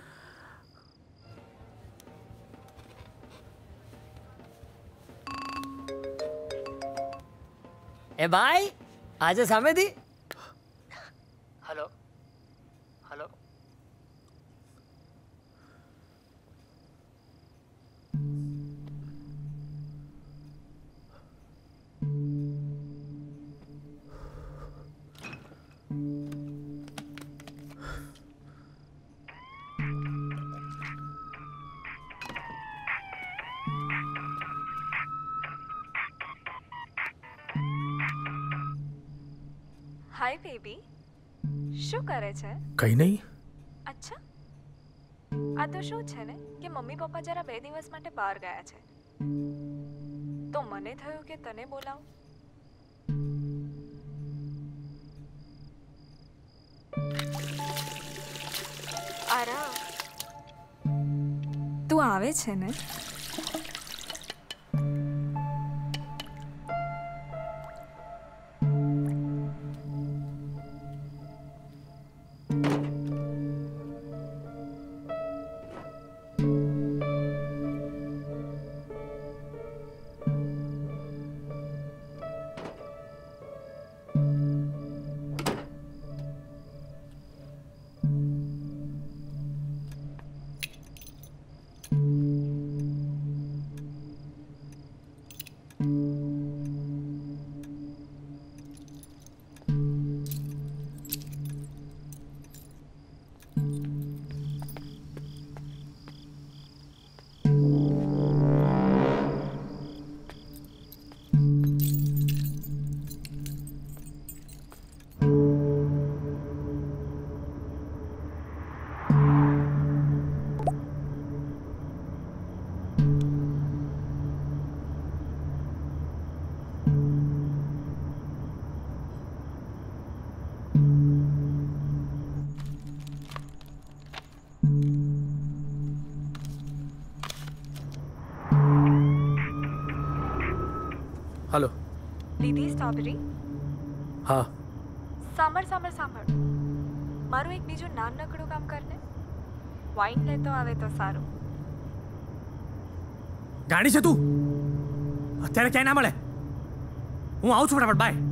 એ ભાઈ, આજે સામેથી. Hello hello. હાય બેબી, શું કરે છે? કઈ નહીં. અચ્છા, આ તો શું છે ને કે મમ્મી પપ્પા જરા 2 દિવસ માટે બહાર ગયા છે, તો મને થયું કે તને બોલાવું. આરા, તું આવે છે ને? હલો. લીધી સ્ટ્રોબેરી? હા. સાંભળ. મારું એક બીજું નાનકડું કામ કરને. વાઇન લેતો આવે તો સારું. ગાડી છે તું? અત્યારે ક્યાંય ના મળે. હું આવું છું ફટાફટ. બાય.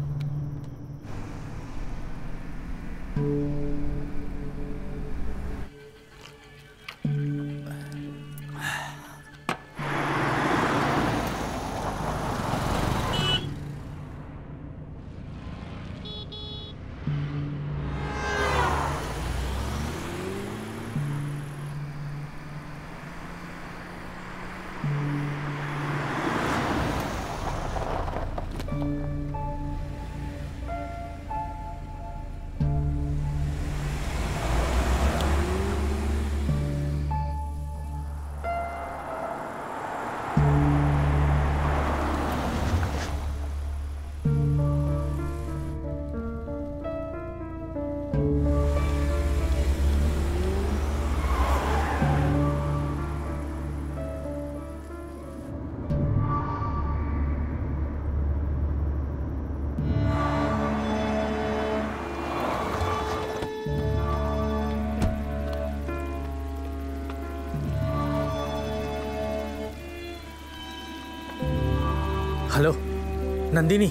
હલો, નંદિની.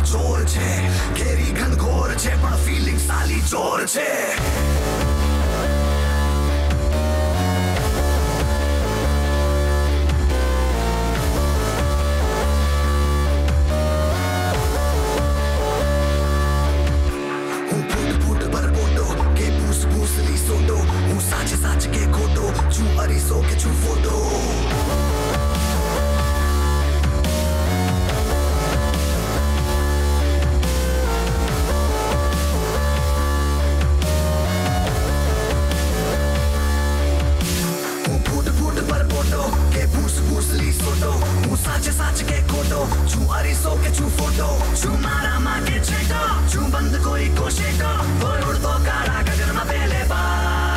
ચોર છે ઘેરી ઘનઘોર છે પણ ફિલિંગ સાલી ચોર છે હું સાચે સાચ કે ખોટો છું અરીસો કે છું ફોટો હું ફૂટ ફૂટ પર ફોટો કે ભૂસ ભૂસલી સોટો હું સાચે સાચ કે ખોટો છું અરીસો કે છું ફોટો છું મારા માં કે છેટો છું બંધ કોઈ કોશેટો કોઈ ઉડતો કાળા ગગનમાં પહેલે બાર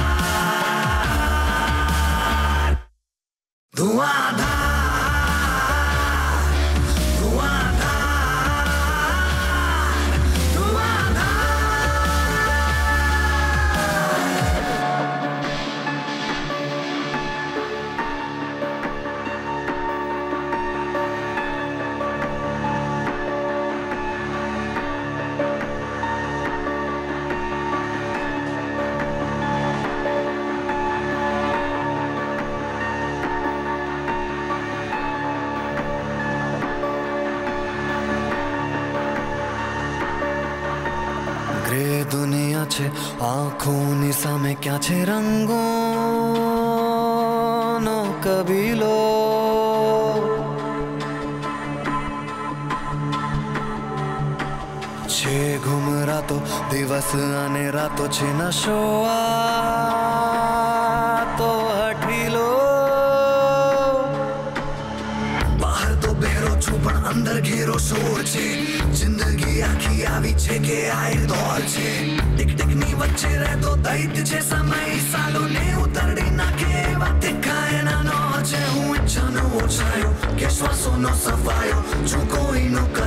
दुनिया छे आँखों सामे क्या छे रंगोनो कबीलो छे घुमरातो दिवस आने रातो छे नशो तो हठीलो बाहर तो बेरो छू पण अंदर घेरो शोर छे जिंदगी आखी આવી છે કે આય દોર છે ટિક ટિક ની વચ્ચે રહેતો દૈત્ય છે સમય સાલો ને ઉતરડી નાખે વાત કાયના નો છે હું ઈચ્છાનો ઓછાયો કે શ્વાસોનો સફાયો જો કોઈનો